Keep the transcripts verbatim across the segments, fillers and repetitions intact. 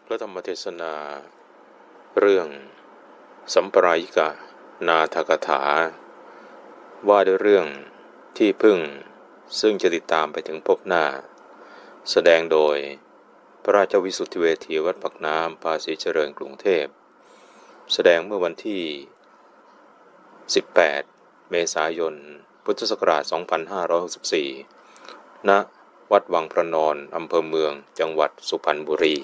พระธรรมเทศนาเรื่องสัมปรายิกะนาถกถาว่าด้วยเรื่องที่พึ่งซึ่งจะติดตามไปถึงภพหน้าแสดงโดยพระราชวิสุทธิเวทีวัดปากน้ำภาษีเจริญกรุงเทพแสดงเมื่อวันที่สิบแปดเมษายนพุทธศักราชสองพันห้าร้อยหกสิบสี่ณวัดวังพระนอนอำเภอเมืองจังหวัดสุพรรณบุรี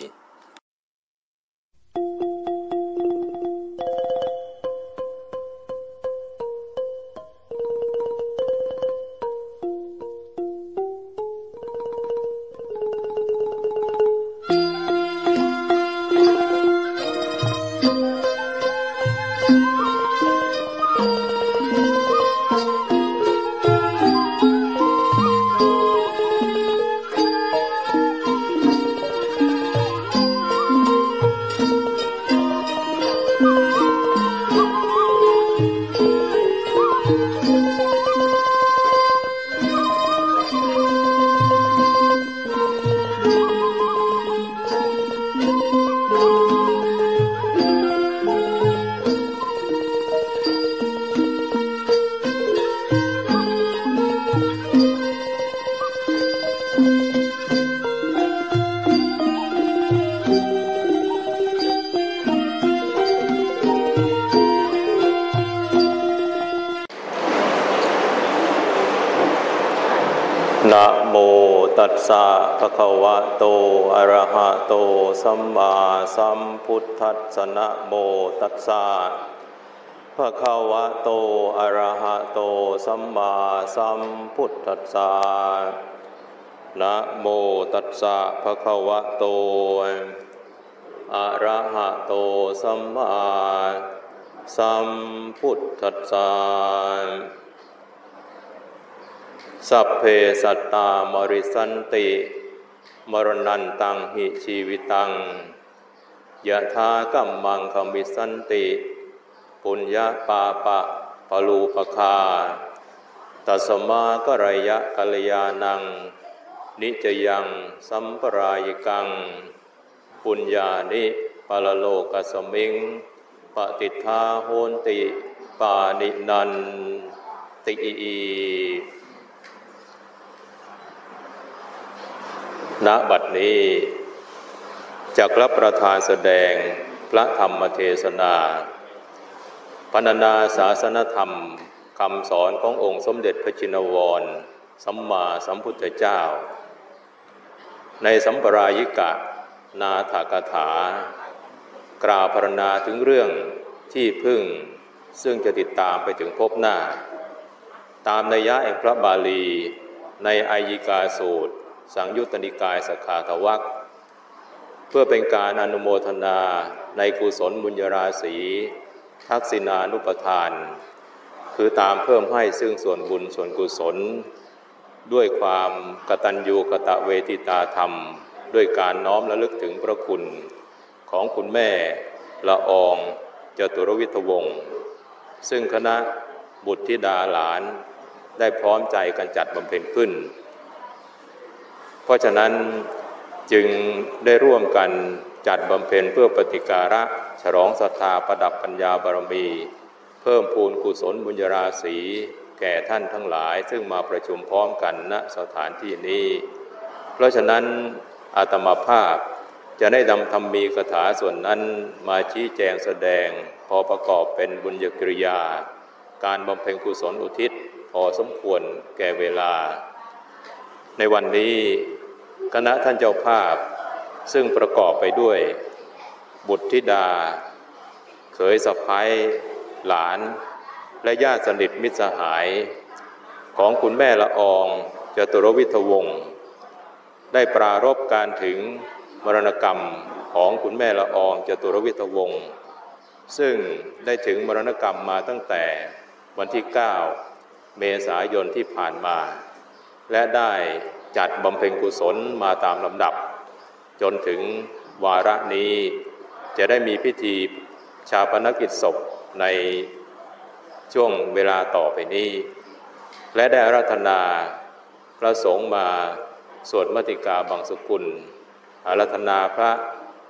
นะโมตัสสะภะคะวะโตอะระหะโตสัมมาสัมพุทธัสสะนะโมตัสสะภะคะวะโตอะระหะโตสัมมาสัมพุทธัสสะนะโมตัสสะภะคะวะโตอะระหะโตสัมมาสัมพุทธัสสะสัพเพสัตตามริสันติมรณันตังหิชีวิตังยะถากัมมังคมิสันติปุญญาปาปะปะลูปคาตัสมากรยะกัลยาณังนิจยังสัมปรายิกังปุญญานิปะละโลกัสมิงปฏิทาโหนติปานินันติณบัดนี้จักรับประทานแสดงพระธรรมเทศนาพรรณนาศาสนธรรมคำสอนขององค์สมเด็จพระชินวรสัมมาสัมพุทธเจ้าในสัมปรายิกะนาถกถากล่าวพรรณนาถึงเรื่องที่พึ่งซึ่งจะติดตามไปถึงภพหน้าตามนัยยะแห่งพระบาลีในอัยยิกาสูตรสังยุตตนิกายสขาทวรรคเพื่อเป็นการอนุโมทนาในกุศลบุญญาราศีทักษิณานุปทานคือตามเพิ่มให้ซึ่งส่วนบุญส่วนกุศลด้วยความกตัญญูกตเวทิตาธรรมด้วยการน้อมระลึกถึงพระคุณของคุณแม่ละอองจตุรวิทวงศ์ซึ่งคณะบุตรธิดาหลานได้พร้อมใจกันจัดบำเพ็ญขึ้นเพราะฉะนั้นจึงได้ร่วมกันจัดบำเพ็ญเพื่อปฏิการะฉลองศรัทธาประดับปัญญาบารมีเพิ่มพูนกุศลบุญญาราศีแก่ท่านทั้งหลายซึ่งมาประชุมพร้อมกันณสถานที่นี้เพราะฉะนั้นอาตมาภาพจะได้นำธรรมีกถาส่วนนั้นมาชี้แจงแสดงพอประกอบเป็นบุญญกิริยาการบำเพ็ญกุศลอุทิศพอสมควรแก่เวลาในวันนี้คณะท่านเจ้าภาพซึ่งประกอบไปด้วยบุตรธิดาเขยสะใภ้หลานและญาติสนิทมิตรสหายของคุณแม่ละอองจตุรวิทวงศ์ได้ปรารภการถึงมรณกรรมของคุณแม่ละอองจตุรวิทวงศ์ซึ่งได้ถึงมรณกรรมมาตั้งแต่วันที่เก้าเมษายนที่ผ่านมาและได้จัดบำเพ็ญกุศลมาตามลำดับจนถึงวาระนี้จะได้มีพิธีชาปนกิจศพในช่วงเวลาต่อไปนี้และได้อาราธนาพระสงฆ์มาสวดมติกาบังสุกุลอาราธนาพระ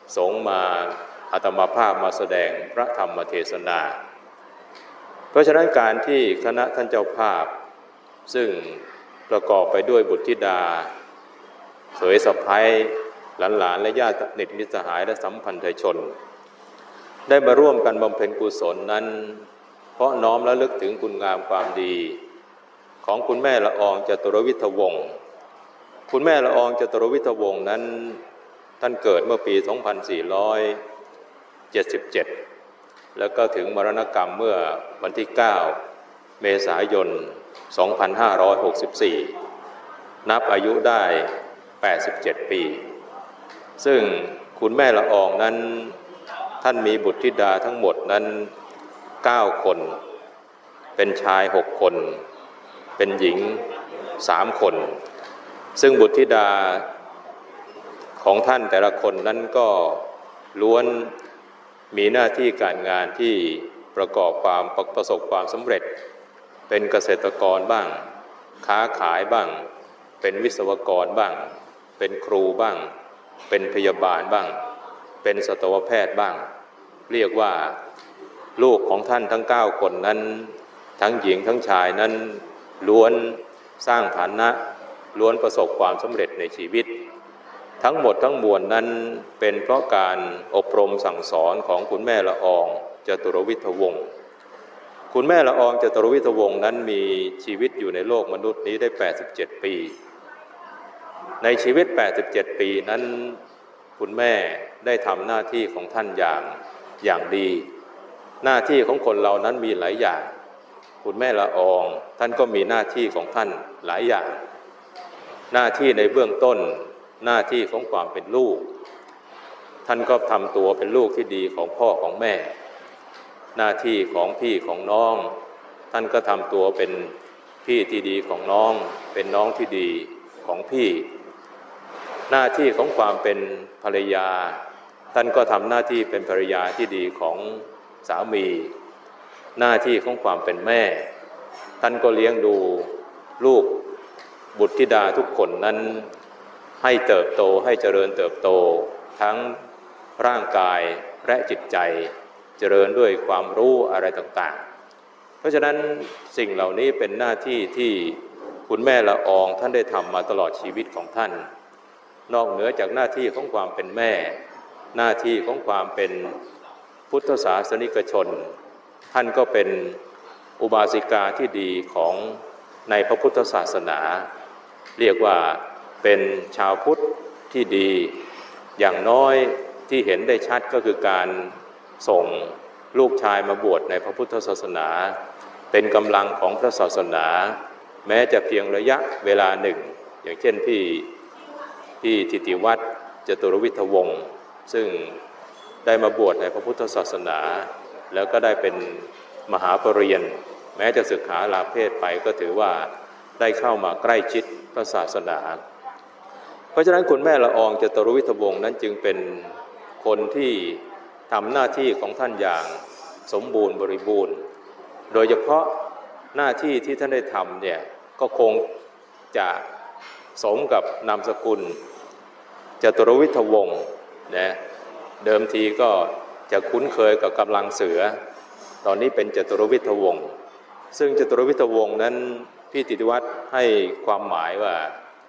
สงฆ์มาอาตมาภาพมาแสดงพระธรรมเทศนาเพราะฉะนั้นการที่คณะท่านเจ้าภาพซึ่งประกอบไปด้วยบุตรธิดาเขยสะใภ้หลานๆและญาติสนิทมิตรสหายและสัมพันธชนได้มาร่วมกันบำเพ็ญกุศลนั้นเพราะน้อมระลึกถึงคุณงามความดีของคุณแม่ละอองจตุรวิทวงศ์คุณแม่ละอองจตุรวิทวงศ์นั้นท่านเกิดเมื่อปี สองพันสี่ร้อยเจ็ดสิบเจ็ด แล้วก็ถึงมรณกรรมเมื่อวันที่ เก้า เมษายน สองพันห้าร้อยหกสิบสี่ นับอายุได้ แปดสิบเจ็ด ปีซึ่งคุณแม่ละอองนั้นท่านมีบุตรธิดาทั้งหมดนั้น เก้า คนเป็นชายหกคนเป็นหญิงสามคนซึ่งบุตรธิดาของท่านแต่ละคนนั้นก็ล้วนมีหน้าที่การงานที่ประกอบความประสบความสำเร็จเป็นเกษตรกรบ้างค้าขายบ้างเป็นวิศวกรบ้างเป็นครูบ้างเป็นพยาบาลบ้างเป็นสัตวแพทย์บ้างเรียกว่าลูกของท่านทั้งเก้าคนนั้นทั้งหญิงทั้งชายนั้นล้วนสร้างฐานะล้วนประสบความสำเร็จในชีวิตทั้งหมดทั้งมวลนั้นเป็นเพราะการอบรมสั่งสอนของคุณแม่ละอองจตุรวิทวงศ์คุณแม่ละอองจตุรวิทวงศ์นั้นมีชีวิตอยู่ในโลกมนุษย์นี้ได้แปดสิบเจ็ดปีในชีวิตแปดสิบเจ็ดปีนั้นคุณแม่ได้ทำหน้าที่ของท่านอย่างอย่างดีหน้าที่ของคนเรานั้นมีหลายอย่างคุณแม่ละอองท่านก็มีหน้าที่ของท่านหลายอย่างหน้าที่ในเบื้องต้นหน้าที่ของความเป็นลูกท่านก็ทำตัวเป็นลูกที่ดีของพ่อของแม่หน้าที่ของพี่ของน้องท่านก็ทำตัวเป็นพี่ที่ดีของน้องเป็นน้องที่ดีของพี่หน้าที่ของความเป็นภรรยาท่านก็ทำหน้าที่เป็นภรรยาที่ดีของสามีหน้าที่ของความเป็นแม่ท่านก็เลี้ยงดูลูกบุตรธิดาทุกคนนั้นให้เติบโตให้เจริญเติบโตทั้งร่างกายและจิตใจเจริญด้วยความรู้อะไรต่างๆเพราะฉะนั้นสิ่งเหล่านี้เป็นหน้าที่ที่คุณแม่ละอองท่านได้ทำมาตลอดชีวิตของท่านนอกเหนือจากหน้าที่ของความเป็นแม่หน้าที่ของความเป็นพุทธศาสนิกชนท่านก็เป็นอุบาสิกาที่ดีของในพระพุทธศาสนาเรียกว่าเป็นชาวพุทธที่ดีอย่างน้อยที่เห็นได้ชัดก็คือการส่งลูกชายมาบวชในพระพุทธศาสนาเป็นกำลังของพระศาสนาแม้จะเพียงระยะเวลาหนึ่งอย่างเช่นพี่พี่ทิติวัฒน์จตุรวิทวงศ์ซึ่งได้มาบวชในพระพุทธศาสนาแล้วก็ได้เป็นมหาปรริญญาแม้จะศึกษาลาเพศไปก็ถือว่าได้เข้ามาใกล้ชิดพระศาสนาเพราะฉะนั้นคุณแม่ละอองจตุรวิทวงศ์นั้นจึงเป็นคนที่ทำหน้าที่ของท่านอย่างสมบูรณ์บริบูรณ์โดยเฉพาะหน้าที่ที่ท่านได้ทำเนี่ยก็คงจะสมกับนามสกุลจตุรวิทวงศ์นะเดิมทีก็จะคุ้นเคยกับกำลังเสือตอนนี้เป็นจตุรวิทวงศ์ซึ่งจตุรวิทวงศ์นั้นพี่ติติวัฒน์ให้ความหมายว่า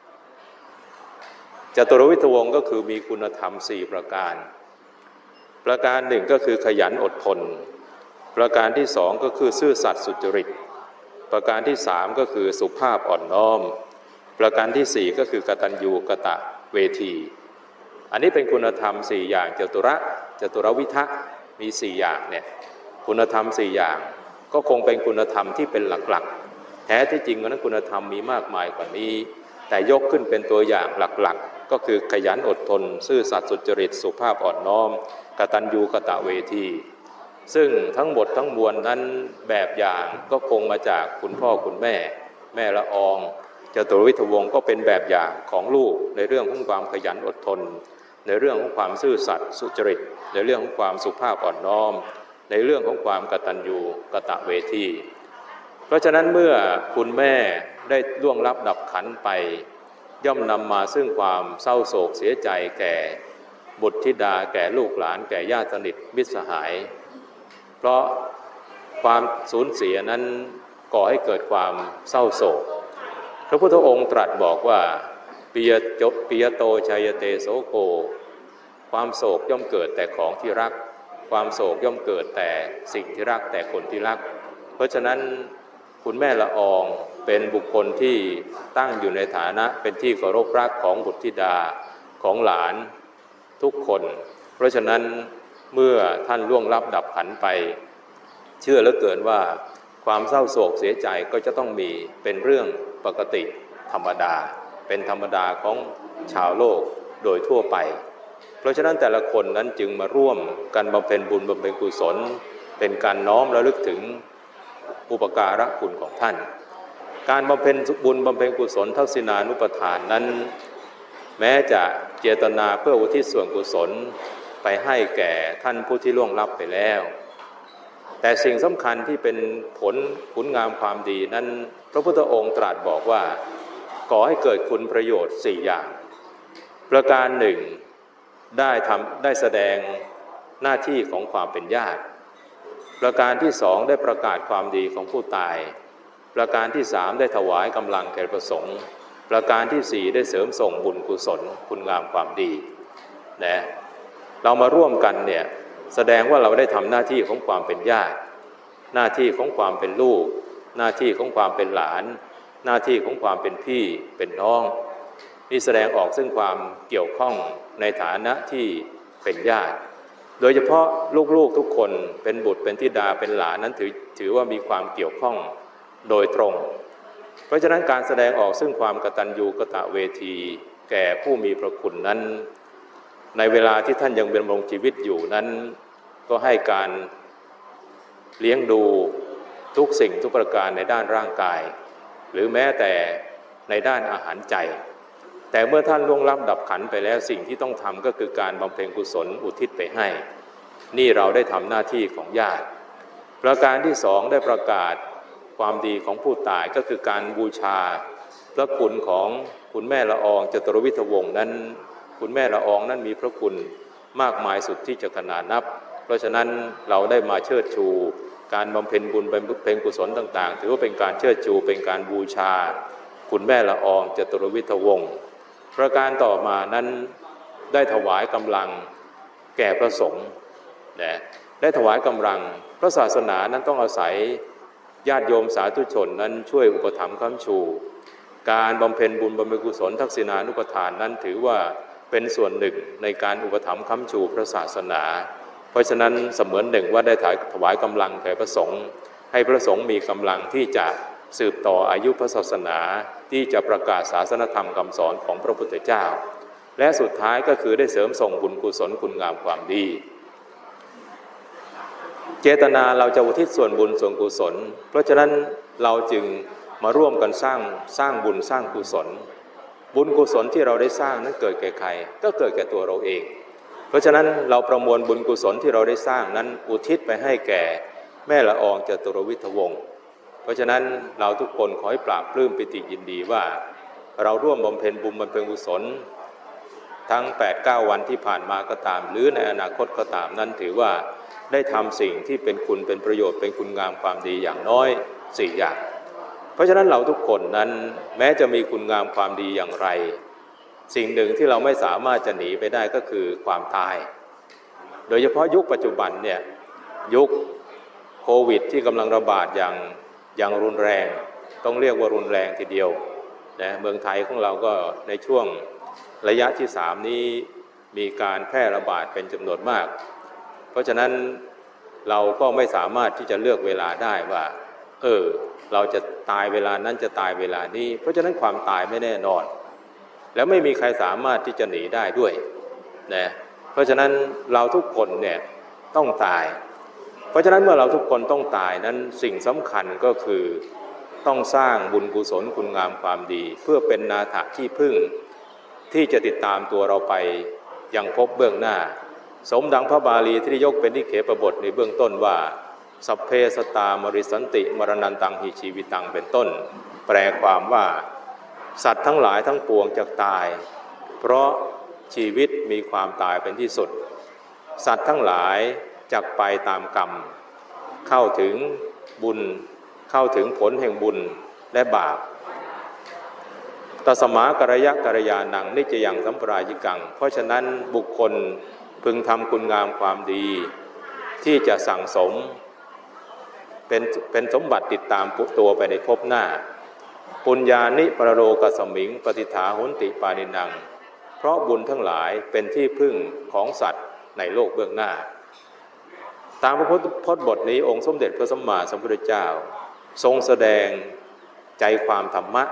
จตุรวิทวงศ์ก็คือมีคุณธรรมสี่ประการประการหนึ่งก็คือขยันอดทนประการที่สองก็คือซื่อสัตย์สุจริตประการที่สามก็คือสุภาพอ่อนน้อมประการที่สี่ก็คือกตัญญูกตเวทีอันนี้เป็นคุณธรรมสี่อย่างจตุระจตุรวิทะมีสี่อย่างเนี่ยคุณธรรมสี่อย่างก็คงเป็นคุณธรรมที่เป็นหลักๆแท้ที่จริงนั้นคุณธรรมมีมากมายกว่านี้แต่ยกขึ้นเป็นตัวอย่างหลักๆก็คือขยันอดทนซื่อสัตย์สุจริตสุภาพอ่อนน้อมกตัญญูกตเวทีซึ่งทั้งหมดทั้งมวลนั้นแบบอย่างก็คงมาจากคุณพ่อคุณแม่แม่ละอองจตุรวิทวงศ์ก็เป็นแบบอย่างของลูกในเรื่องของความขยันอดทนในเรื่องของความซื่อสัตย์สุจริตในเรื่องของความสุภาพอ่อนน้อมในเรื่องของความกตัญญูกตเวทีเพราะฉะนั้นเมื่อคุณแม่ได้ล่วงลับดับขันไปย่อมนำมาซึ่งความเศร้าโศกเสียใจแก่บุตรธิดาแก่ลูกหลานแก่ญาติสนิทมิตรสหายเพราะความสูญเสียนั้นก่อให้เกิดความเศร้าโศกพระพุทธองค์ตรัสบอกว่าปิยจปิยโตชัยเตโสโกความโศกย่อมเกิดแต่ของที่รักความโศกย่อมเกิดแต่สิ่งที่รักแต่คนที่รักเพราะฉะนั้นคุณแม่ละอองเป็นบุคคลที่ตั้งอยู่ในฐานะเป็นที่เคารพรักของบุตรธิดาของหลานทุกคนเพราะฉะนั้นเมื่อท่านล่วงลับดับขันไปเชื่อเหลือเกินว่าความเศร้าโศกเสียใจก็จะต้องมีเป็นเรื่องปกติธรรมดาเป็นธรรมดาของชาวโลกโดยทั่วไปเพราะฉะนั้นแต่ละคนนั้นจึงมาร่วมกันบำเพ็ญบุญบำเพ็ญกุศลเป็นการน้อมระลึกถึงอุปการะคุณของท่านการบำเพ็ญบุญบำเพ็ญกุศลทักษิณานุปทานนั้นแม้จะเจตนาเพื่ออุทิศส่วนกุศลไปให้แก่ท่านผู้ที่ล่วงลับไปแล้วแต่สิ่งสำคัญที่เป็นผลคุณงามความดีนั้นพระพุทธองค์ตรัสบอกว่าก่อให้เกิดคุณประโยชน์สี่อย่างประการหนึ่งได้ทำได้แสดงหน้าที่ของความเป็นญาติประการที่สองได้ประกาศความดีของผู้ตายประการที่สามได้ถวายกำลังแก่พระสงฆ์ประการที่สี่ได้เสริมส่งบุญกุศลคุณงามความดีนะเรามาร่วมกันเนี่ยแสดงว่าเราได้ทำหน้าที่ของความเป็นญาติหน้าที่ของความเป็นลูกหน้าที่ของความเป็นหลานหน้าที่ของความเป็นพี่เป็นน้องนี่แสดงออกซึ่งความเกี่ยวข้องในฐานะที่เป็นญาติโดยเฉพาะลูกๆทุกคนเป็นบุตรเป็นธิดาเป็นหลานนั้นถือถือว่ามีความเกี่ยวข้องโดยตรงเพราะฉะนั้นการแสดงออกซึ่งความกตัญญูกตเวทีแก่ผู้มีพระคุณนั้นในเวลาที่ท่านยังดำรงชีวิตอยู่นั้นก็ให้การเลี้ยงดูทุกสิ่งทุกประการในด้านร่างกายหรือแม้แต่ในด้านอาหารใจแต่เมื่อท่านล่วงลับดับขันไปแล้วสิ่งที่ต้องทำก็คือการบำเพ็ญกุศลอุทิศไปให้นี่เราได้ทำหน้าที่ของญาติประการที่สองได้ประกาศความดีของผู้ตายก็คือการบูชาพระคุณของคุณแม่ละอองจตุรวิทวงศ์นั้นคุณแม่ละอองนั้นมีพระคุณมากมายสุดที่จะขนานับเพราะฉะนั้นเราได้มาเชิดชูการบำเพ็ญบุญบำเพ็ญกุศลต่างๆถือว่าเป็นการเชิดชูเป็นการบูชาคุณแม่ละอองจตุรวิทวงศ์ประการต่อมานั้นได้ถวายกำลังแก่พระสงฆ์นะได้ถวายกำลังพระศาสนานั้นต้องอาศัยญาติโยมสาธุชนนั้นช่วยอุปถัมภ์ค้ำชูการบำเพ็ญบุญบำเพ็ญกุศลทักษิณานุปทานนั้นถือว่าเป็นส่วนหนึ่งในการอุปถัมภ์ค้ำชูพระศาสนาเพราะฉะนั้นเสมือนหนึ่งว่าได้ถวายกำลังแก่พระสงฆ์ให้พระสงฆ์มีกำลังที่จะสืบต่ออายุพระศาสนาที่จะประกาศศาสนธรรมคำสอนของพระพุทธเจ้าและสุดท้ายก็คือได้เสริมส่งบุญกุศลคุณงามความดีเจตนาเราจะอุทิศส่วนบุญส่วนกุศลเพราะฉะนั้นเราจึงมาร่วมกันสร้างสร้างบุญสร้างกุศลบุญกุศลที่เราได้สร้างนั้นเกิดแก่ใครก็เกิดแก่ตัวเราเองเพราะฉะนั้นเราประมวลบุญกุศลที่เราได้สร้างนั้นอุทิศไปให้แก่แม่ละอองจตุรวิทวงศ์เพราะฉะนั้นเราทุกคนขอให้ปราบปลื้มปิติยินดีว่าเราร่วมบำเพ็ญบุญบำเพ็ญกุศลทั้ง แปดถึงเก้า วันที่ผ่านมาก็ตามหรือในอนาคตก็ตามนั้นถือว่าได้ทำสิ่งที่เป็นคุณเป็นประโยชน์เป็นคุณงามความดีอย่างน้อยสี่อย่างเพราะฉะนั้นเราทุกคนนั้นแม้จะมีคุณงามความดีอย่างไรสิ่งหนึ่งที่เราไม่สามารถจะหนีไปได้ก็คือความตายโดยเฉพาะยุคปัจจุบันเนี่ยยุคโควิดที่กำลังระบาดอย่างอย่างรุนแรงต้องเรียกว่ารุนแรงทีเดียวนะเมืองไทยของเราก็ในช่วงระยะที่สามนี้มีการแพร่ระบาดเป็นจำนวนมากเพราะฉะนั้นเราก็ไม่สามารถที่จะเลือกเวลาได้ว่าเออเราจะตายเวลานั้นจะตายเวลานี้เพราะฉะนั้นความตายไม่แน่นอนแล้วไม่มีใครสามารถที่จะหนีได้ด้วยนะเพราะฉะนั้นเราทุกคนเนี่ยต้องตายเพราะฉะนั้นเมื่อเราทุกคนต้องตายนั้นสิ่งสำคัญก็คือต้องสร้างบุญกุศลคุณงามความดีเพื่อเป็นนาถะที่พึ่งที่จะติดตามตัวเราไปยังพบเบื้องหน้าสมดังพระบาลีที่ได้ยกเป็นนิเขปบทในเบื้องต้นว่าสัพเพสตามริสันติมรณันตังหิชีวิตังเป็นต้นแปลความว่าสัตว์ทั้งหลายทั้งปวงจะตายเพราะชีวิตมีความตายเป็นที่สุดสัตว์ทั้งหลายจักไปตามกรรมเข้าถึงบุญเข้าถึงผลแห่งบุญและบาปตัสมะกัลยะกัลยาณังนิจยังสัมปรายิกังเพราะฉะนั้นบุคคลพึงทำคุณงามความดีที่จะสั่งสมเป็นเป็นสมบัติติดตามตัวไปในภพหน้าปุญญานิปรโลกสมิงปฏิฐาหุนติปานินังเพราะบุญทั้งหลายเป็นที่พึ่งของสัตว์ในโลกเบื้องหน้าตามพระพุทธพจน์บทนี้องค์สมเด็จพระสัมมาสัมพุทธเจ้าทรงแสดงใจความธรรมะ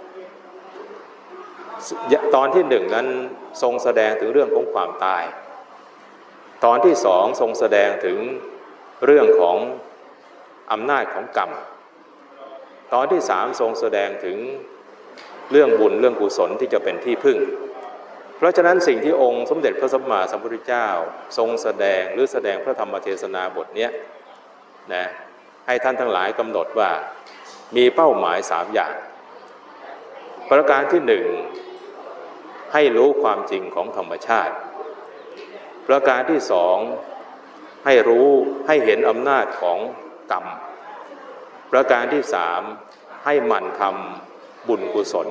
ตอนที่หนึ่งนั้นทรงแสดงถึงเรื่องของความตายตอนที่สองทรงแสดงถึงเรื่องของอำนาจของกรรมตอนที่สามทรงแสดงถึงเรื่องบุญเรื่องกุศลที่จะเป็นที่พึ่งเพราะฉะนั้นสิ่งที่องค์สมเด็จพระสัมมาสัมพุทธเจ้าทรงแสดงหรือแสดงพระธรรมเทศนาบทนี้นะให้ท่านทั้งหลายกำหนดว่ามีเป้าหมายสามอย่างประการที่หนึ่งให้รู้ความจริงของธรรมชาติประการที่สองให้รู้ให้เห็นอำนาจของกรรมประการที่สามให้หมั่นทำบุญกุศล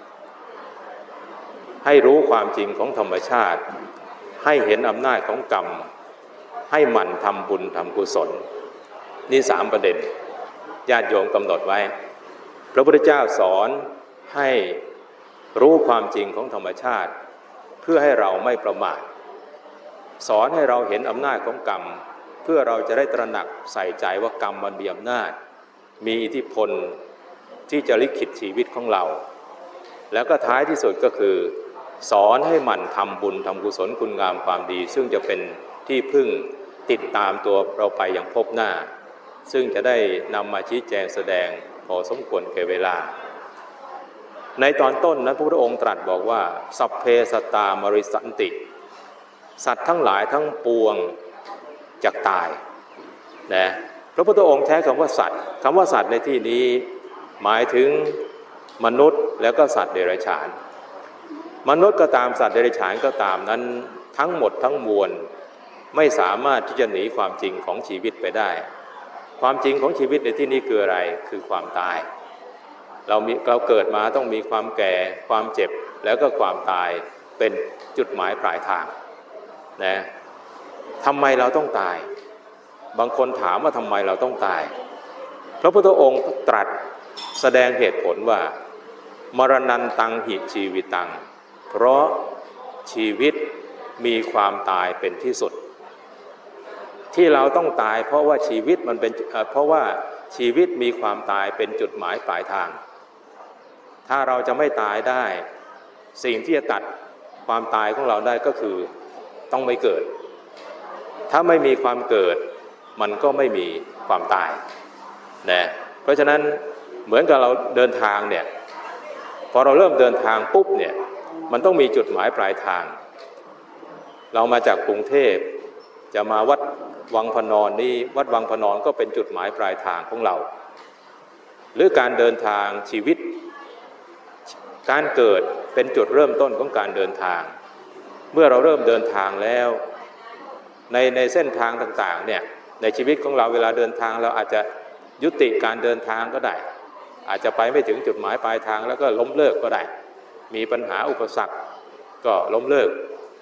ให้รู้ความจริงของธรรมชาติให้เห็นอำนาจของกรรมให้หมั่นทำบุญทำกุศลนี่สามประเด็นญาติโยมกำหนดไว้พระพุทธเจ้าสอนให้รู้ความจริงของธรรมชาติเพื่อให้เราไม่ประมาทสอนให้เราเห็นอำนาจของกรรมเพื่อเราจะได้ตระหนักใส่ใจว่ากรรมมันมีอำนาจมีอิทธิพลที่จะลิขิตชีวิตของเราแล้วก็ท้ายที่สุดก็คือสอนให้หมั่นทำบุญทำกุศลคุณงามความดีซึ่งจะเป็นที่พึ่งติดตามตัวเราไปอย่างพบหน้าซึ่งจะได้นำมาชี้แจงแสดงพอสมควรแก่เวลาในตอนต้นนั้นพระพุทธองค์ตรัสบอกว่าสัพเพสัตตามริสันติสัตว์ทั้งหลายทั้งปวงจะตายนะพระพุทธองค์ใช้คำว่าสัตว์คำว่าสัตว์ในที่นี้หมายถึงมนุษย์แล้วก็สัตว์เดรัจฉานมนุษย์ก็ตามสัตว์เดรัจฉานก็ตามนั้นทั้งหมดทั้งมวลไม่สามารถที่จะหนีความจริงของชีวิตไปได้ความจริงของชีวิตในที่นี้คืออะไรคือความตายเรามีเราเกิดมาต้องมีความแก่ความเจ็บแล้วก็ความตายเป็นจุดหมายปลายทางนะทำไมเราต้องตายบางคนถามว่าทำไมเราต้องตายพระพุทธองค์ตรัสแสดงเหตุผลว่ามรณันตังหิชีวิตังเพราะชีวิตมีความตายเป็นที่สุดที่เราต้องตายเพราะว่าชีวิตมันเป็นเพราะว่าชีวิตมีความตายเป็นจุดหมายปลายทางถ้าเราจะไม่ตายได้สิ่งที่จะตัดความตายของเราได้ก็คือต้องไม่เกิดถ้าไม่มีความเกิดมันก็ไม่มีความตายนะเพราะฉะนั้นเหมือนกับเราเดินทางเนี่ยพอเราเริ่มเดินทางปุ๊บเนี่ยมันต้องมีจุดหมายปลายทางเรามาจากกรุงเทพจะมาวัดวังพนรนี่วัดวังพนรก็เป็นจุดหมายปลายทางของเราหรือการเดินทางชีวิตการเกิดเป็นจุดเริ่มต้นของการเดินทางเมื่อเราเริ่มเดินทางแล้วในในเส้นทางต่างๆเนี่ยในชีวิตของเราเวลาเดินทางเราอาจจะยุติการเดินทางก็ได้อาจจะไปไม่ถึงจุดหมายปลายทางแล้วก็ล้มเลิกก็ได้มีปัญหาอุปสรรคก็ล้มเลิก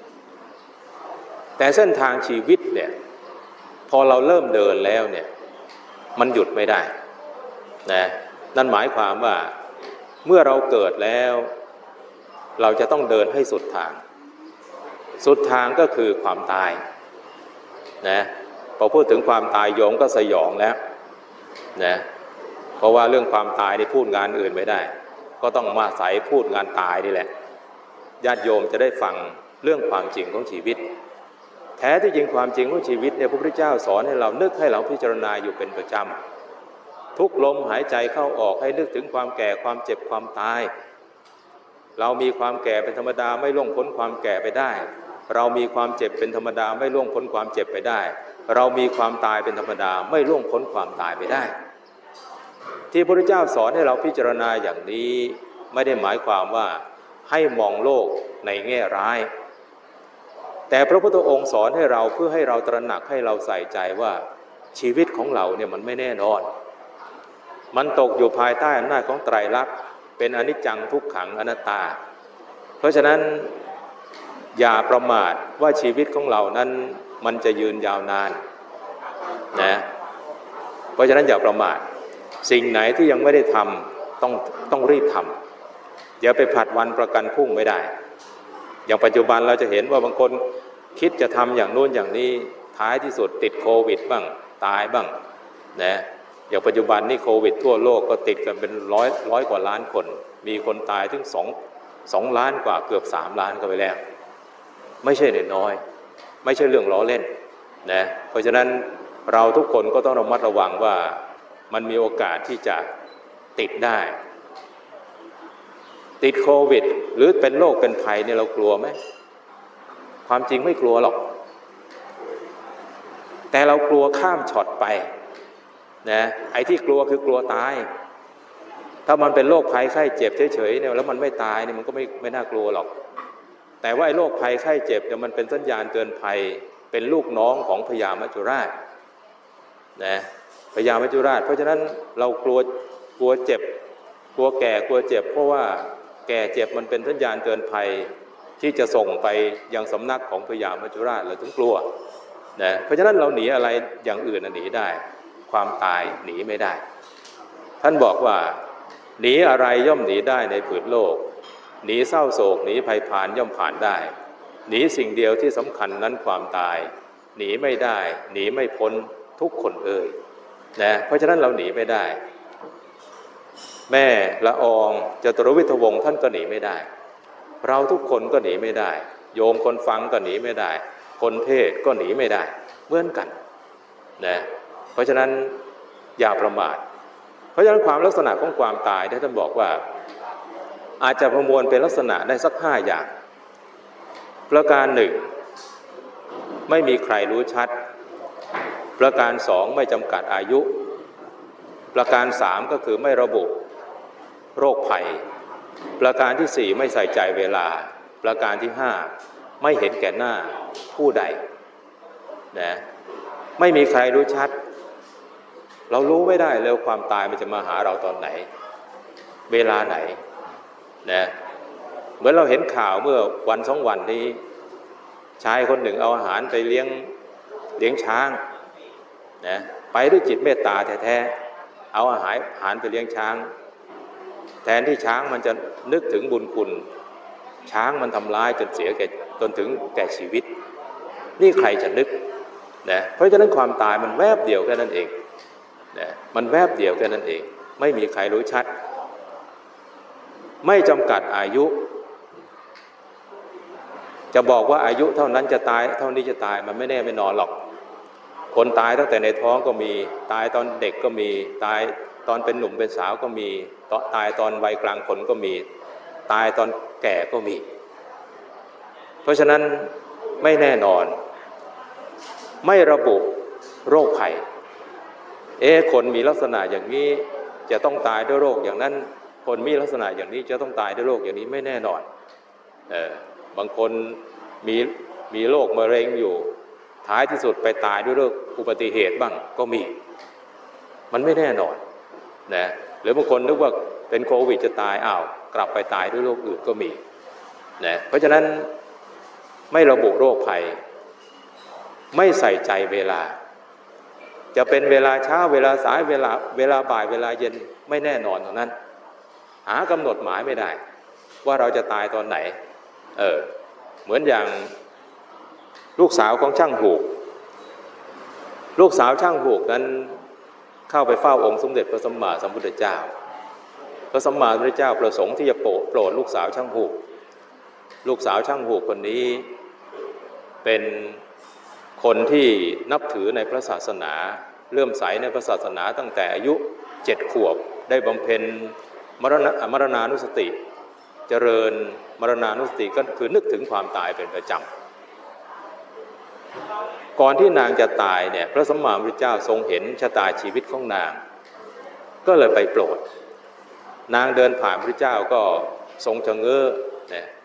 แต่เส้นทางชีวิตเนี่ยพอเราเริ่มเดินแล้วเนี่ยมันหยุดไม่ได้นะนั่นหมายความว่าเมื่อเราเกิดแล้วเราจะต้องเดินให้สุดทางสุดทางก็คือความตายนะพอพูดถึงความตายโยมก็สยองแล้วนะเพราะว่าเรื่องความตายนี่พูดงานอื่นไม่ได้ก็ต้องมาใส่พูดงานตายนี่แหละญาติโยมจะได้ฟังเรื่องความจริงของชีวิตแท้ที่จริงความจริงของชีวิตเนี่ยพระพุทธเจ้าสอนให้เรานึกให้เราพิจารณาอยู่เป็นประจำทุกลมหายใจเข้าออกให้นึกถึงความแก่ความเจ็บความตายเรามีความแก่เป็นธรรมดาไม่ล่วงพ้นความแก่ไปได้เรามีความเจ็บเป็นธรรมดาไม่ล่วงพ้นความเจ็บไปได้เรามีความตายเป็นธรรมดาไม่ล่วงพ้นความตายไปได้ที่พระพุทธเจ้าสอนให้เราพิจารณาอย่างนี้ไม่ได้หมายความว่าให้มองโลกในแง่ร้ายแต่พระพุทธองค์สอนให้เราเพื่อให้เราตระหนักให้เราใส่ใจว่าชีวิตของเราเนี่ยมันไม่แน่นอนมันตกอยู่ภายใต้อำนาจของไตรลักษณ์เป็นอนิจจังทุกขังอนัตตาเพราะฉะนั้นอย่าประมาทว่าชีวิตของเรานั้นมันจะยืนยาวนานนะเพราะฉะนั้นอย่าประมาทสิ่งไหนที่ยังไม่ได้ทำต้องต้องรีบทำอย่าไปผลัดวันประกันพรุ่งไม่ได้อย่างปัจจุบันเราจะเห็นว่าบางคนคิดจะทำอย่างโน้นอย่างนี้ท้ายที่สุดติดโควิดบ้างตายบ้างนะอย่างปัจจุบันนี่โควิดทั่วโลกก็ติดกันเป็นร้อยร้อยกว่าล้านคนมีคนตายถึงสองสองล้านกว่าเกือบสามล้านก็ไปแล้วไม่ใช่น้อยไม่ใช่เรื่องล้อเล่นนะเพราะฉะนั้นเราทุกคนก็ต้องระมัดระวังว่ามันมีโอกาสที่จะติดได้ติดโควิดหรือเป็นโรคเป็นภัยเนี่ยเรากลัวไหมความจริงไม่กลัวหรอกแต่เรากลัวข้ามช็อตไปนะไอ้ที่กลัวคือกลัวตายถ้ามันเป็นโรคภัยไข้เจ็บเฉยๆเนี่ยแล้วมันไม่ตายเนี่ยมันก็ไม่ไม่น่ากลัวหรอกแต่ว่าไอ้โรคภัยไข้เจ็บเนี่ยมันเป็นสัญญาณเตือนภัยเป็นลูกน้องของพญามัจจุราชนะพญามัจจุราชเพราะฉะนั้นเรากลัวกลัวเจ็บกลัวแก่กลัวเจ็บเพราะว่าแก่เจ็บมันเป็นสัญญาณเตือนภัยที่จะส่งไปยังสำนักของพญามัจจุราชเราถึงกลัวนะเพราะฉะนั้นเราหนีอะไรอย่างอื่นหนีได้ความตายหนีไม่ได้ท่านบอกว่าหนีอะไรย่อมหนีได้ในผืนโลกหนีเศร้าโศกหนีภัยพานย่อมผ่านได้หนีสิ่งเดียวที่สำคัญนั้นความตายหนีไม่ได้หนีไม่พ้นทุกคนเอ่ยนะเพราะฉะนั้นเราหนีไม่ได้แม่ละอองจตุรวิทย์วงศ์ท่านก็หนีไม่ได้เราทุกคนก็หนีไม่ได้โยมคนฟังก็หนีไม่ได้คนเทศก็หนีไม่ได้เหมือนกันนะเพราะฉะนั้นอย่าประมาทเพราะฉะนั้นความลักษณะของความตายที่ท่านบอกว่าอาจจะประมวลเป็นลักษณะได้สักห้าอย่างประการหนึ่งไม่มีใครรู้ชัดประการสองไม่จำกัดอายุประการสามก็คือไม่ระบุโรคภัยประการที่สี่ไม่ใส่ใจเวลาประการที่ห้าไม่เห็นแก่หน้าผู้ใดนะไม่มีใครรู้ชัดเรารู้ไม่ได้เลยความตายมันจะมาหาเราตอนไหนเวลาไหนนะเหมือนเราเห็นข่าวเมื่อวันสองวันนี้ชายคนหนึ่งเอาอาหารไปเลี้ยงเลี้ยงช้างนะไปด้วยจิตเมตตาแท้ๆเอาอาหารอาหารไปเลี้ยงช้างแทนที่ช้างมันจะนึกถึงบุญคุณช้างมันทำร้ายจนเสียแก่จนถึงแก่ชีวิตนี่ใครจะนึกนะเพราะฉะนั้นความตายมันแวบเดียวแค่นั้นเองนะมันแวบเดียวแค่นั้นเองไม่มีใครรู้ชัดไม่จำกัดอายุจะบอกว่าอายุเท่านั้นจะตายเท่านี้จะตายมันไม่แน่ไม่นอนหรอกคนตายตั้งแต่ในท้องก็มีตายตอนเด็กก็มีตายตอนเป็นหนุ่มเป็นสาวก็มีตายตอนวัยกลางคนก็มีตายตอนแก่ก็มีเพราะฉะนั้นไม่แน่นอนไม่ระบุโรคภัยเอ๊ะคนมีลักษณะอย่างนี้จะต้องตายด้วยโรคอย่างนั้นคนมีลักษณะอย่างนี้จะต้องตายด้วยโรคอย่างนี้ไม่แน่นอนเออบางคนมีมีโรคมะเร็งอยู่ท้ายที่สุดไปตายด้วยโรคอุบัติเหตุบ้างก็มีมันไม่แน่นอนนะหรือบางคนนึกว่าเป็นโควิดจะตายอ้าวกลับไปตายด้วยโรคอื่นก็มีนะเพราะฉะนั้นไม่ระบุโรคภัยไม่ใส่ใจเวลาจะเป็นเวลาเช้าเวลาสายเวลาเวลาบ่ายเวลาเย็นไม่แน่นอนตรงนั้นหากำหนดหมายไม่ได้ว่าเราจะตายตอนไหนเออเหมือนอย่างลูกสาวของช่างหูกลูกสาวช่างหูกนั้นเข้าไปเฝ้าองค์สมเด็จพระสัมมาสัมพุทธเจ้าพระสัมมาสัมพุทธเจ้าประสงค์ที่จะโปรดโปรดลูกสาวช่างหูกลูกสาวช่างหูกคนนี้เป็นคนที่นับถือในพระศาสนาเลื่อมใสในพระศาสนาตั้งแต่อายุเจ็ดขวบได้บำเพ็ญมรณะมรณานุสติเจริญมรณานุสติก็คือนึกถึงความตายเป็นประจำก่อนที่นางจะตายเนี่ยพระสัมมาสัมพุทธเจ้าทรงเห็นชะตาชีวิตของนางก็เลยไปโปรดนางเดินผ่านพระเจ้าก็ทรงชะเง้อเนี่ย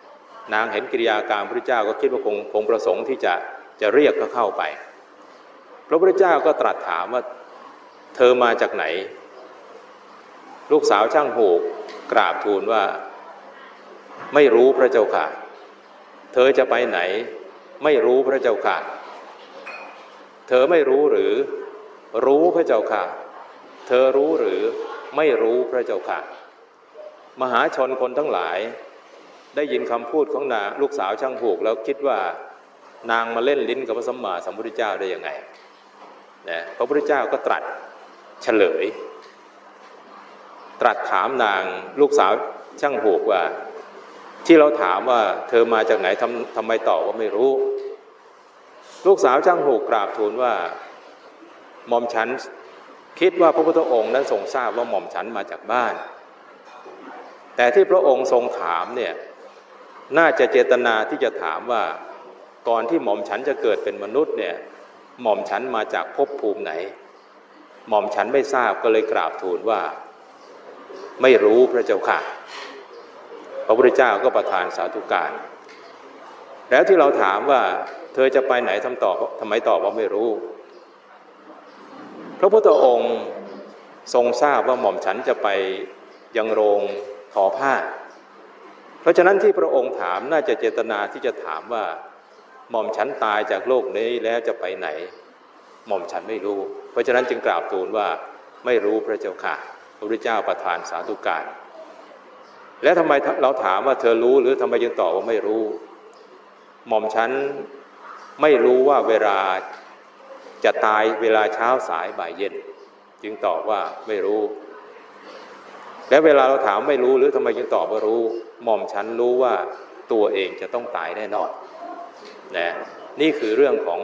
นางเห็นกิริยาการพระพุทธเจ้าก็คิดว่าคงคงประสงค์ที่จะจะเรียกเขาเข้าไปพระพุทธเจ้าก็ตรัสถามว่าเธอมาจากไหนลูกสาวช่างหูกกราบทูลว่าไม่รู้พระเจ้าค่ะเธอจะไปไหนไม่รู้พระเจ้าค่ะเธอไม่รู้หรือรู้พระเจ้าค่ะเธอรู้หรือไม่รู้พระเจ้าค่ะมหาชนคนทั้งหลายได้ยินคำพูดของนางลูกสาวช่างหูกแล้วคิดว่านางมาเล่นลิ้นกับพระสัมมาสัมพุทธเจ้าได้ยังไงนะพระพุทธเจ้าก็ตรัสเฉลยตรัสถามนางลูกสาวช่างหูกว่าที่เราถามว่าเธอมาจากไหนทำทำไมตอบว่าไม่รู้ลูกสาวช่างหูกกราบทูลว่าหม่อมฉันคิดว่าพระพุทธองค์นั้นทรงทราบว่าหม่อมฉันมาจากบ้านแต่ที่พระองค์ทรงถามเนี่ยน่าจะเจตนาที่จะถามว่าก่อนที่หม่อมฉันจะเกิดเป็นมนุษย์เนี่ยหม่อมฉันมาจากภพภูมิไหนหม่อมฉันไม่ทราบก็เลยกราบทูลว่าไม่รู้พระเจ้าค่ะพระพุทธเจ้าก็ประทานสาธุการแล้วที่เราถามว่าเธอจะไปไหนทำตอบทำไมตอบว่าไม่รู้พระพุทธองค์ทรงทราบว่าหม่อมฉันจะไปยังโรงทอผ้าเพราะฉะนั้นที่พระองค์ถามน่าจะเจตนาที่จะถามว่าหม่อมฉันตายจากโลกนี้แล้วจะไปไหนหม่อมฉันไม่รู้เพราะฉะนั้นจึงกราบทูลว่าไม่รู้พระเจ้าค่ะพระพุทธเจ้าประทานสาธุการและทำไมเราถามว่าเธอรู้หรือทำไมจึงตอบว่าไม่รู้หม่อมฉันไม่รู้ว่าเวลาจะตายเวลาเช้าสายบ่ายเย็นจึงตอบว่าไม่รู้และเวลาเราถามไม่รู้หรือทำไมจึงตอบว่ารู้หม่อมฉันรู้ว่าตัวเองจะต้องตายแน่นอนนะนี่คือเรื่องของ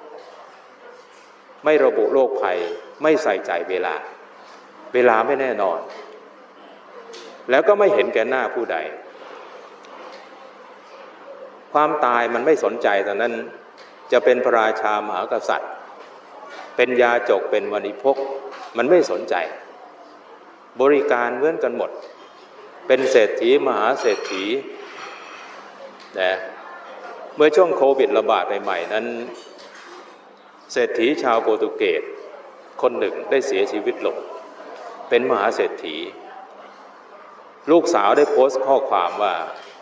ไม่ระบุโรคภัยไม่ใส่ใจเวลาเวลาไม่แน่นอนแล้วก็ไม่เห็นแก่หน้าผู้ใดความตายมันไม่สนใจตอนนั้นจะเป็นพระราชามหากษัตริย์เป็นยาจกเป็นวานิพกมันไม่สนใจบริการเหมือนกันหมดเป็นเศรษฐีมหาเศรษฐีนะเมื่อช่วงโควิดระบาดใหม่ๆนั้นเศรษฐีชาวโปรตุเกสคนหนึ่งได้เสียชีวิตลงเป็นมหาเศรษฐีลูกสาวได้โพสต์ข้อความว่า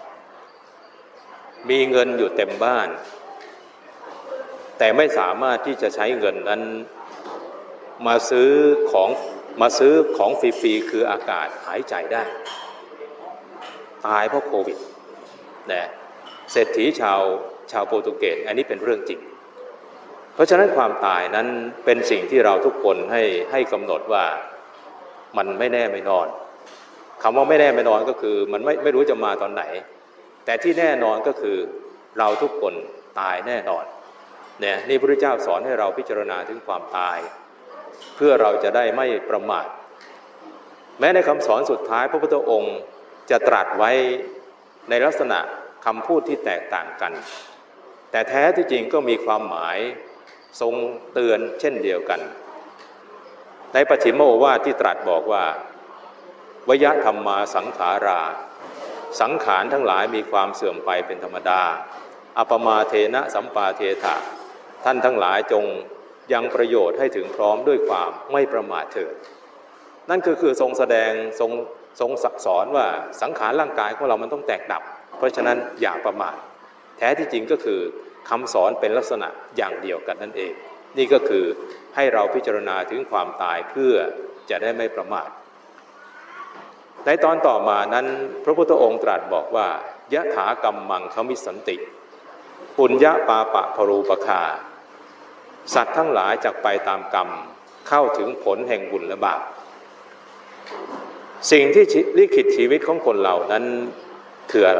มีเงินอยู่เต็มบ้านแต่ไม่สามารถที่จะใช้เงินนั้นมาซื้อของมาซื้อของฟรีๆคืออากาศหายใจได้ตายเพราะโควิดนะเศรษฐีชาวชาวโปรตุเกสอันนี้เป็นเรื่องจริงเพราะฉะนั้นความตายนั้นเป็นสิ่งที่เราทุกคนให้ให้กำหนดว่ามันไม่แน่ไม่นอนคำว่าไม่แน่ไม่นอนก็คือมันไม่ไม่รู้จะมาตอนไหนแต่ที่แน่นอนก็คือเราทุกคนตายแน่นอนเนี่ยนี่พระพุทธเจ้าสอนให้เราพิจารณาถึงความตายเพื่อเราจะได้ไม่ประมาทแม้ในคำสอนสุดท้ายพระพุทธองค์จะตรัสไว้ในลักษณะคำพูดที่แตกต่างกันแต่แท้ที่จริงก็มีความหมายทรงเตือนเช่นเดียวกันในปัจฉิมโอวาทที่ตรัสบอกว่าวยธรรมาสังขาราสังขารทั้งหลายมีความเสื่อมไปเป็นธรรมดาอัปมาเทนะสัมปาเทถะท่านทั้งหลายจงยังประโยชน์ให้ถึงพร้อมด้วยความไม่ประมาทเถิดนั่นก็คือทรงแสดงทรงทรงสอนว่าสังขารร่างกายของเรามันต้องแตกดับเพราะฉะนั้นอย่าประมาทแท้ที่จริงก็คือคำสอนเป็นลักษณะอย่างเดียวกันนั่นเองนี่ก็คือให้เราพิจารณาถึงความตายเพื่อจะได้ไม่ประมาทในตอนต่อมานั้นพระพุทธองค์ตรัสบอกว่ายะถากัมมังคมิสันติปุญญาปาปะภรูปคาสัตว์ทั้งหลายจักไปตามกรรมเข้าถึงผลแห่งบุญและบาปสิ่งที่ลิขิตชีวิตของคนเหล่านั้นคืออะไร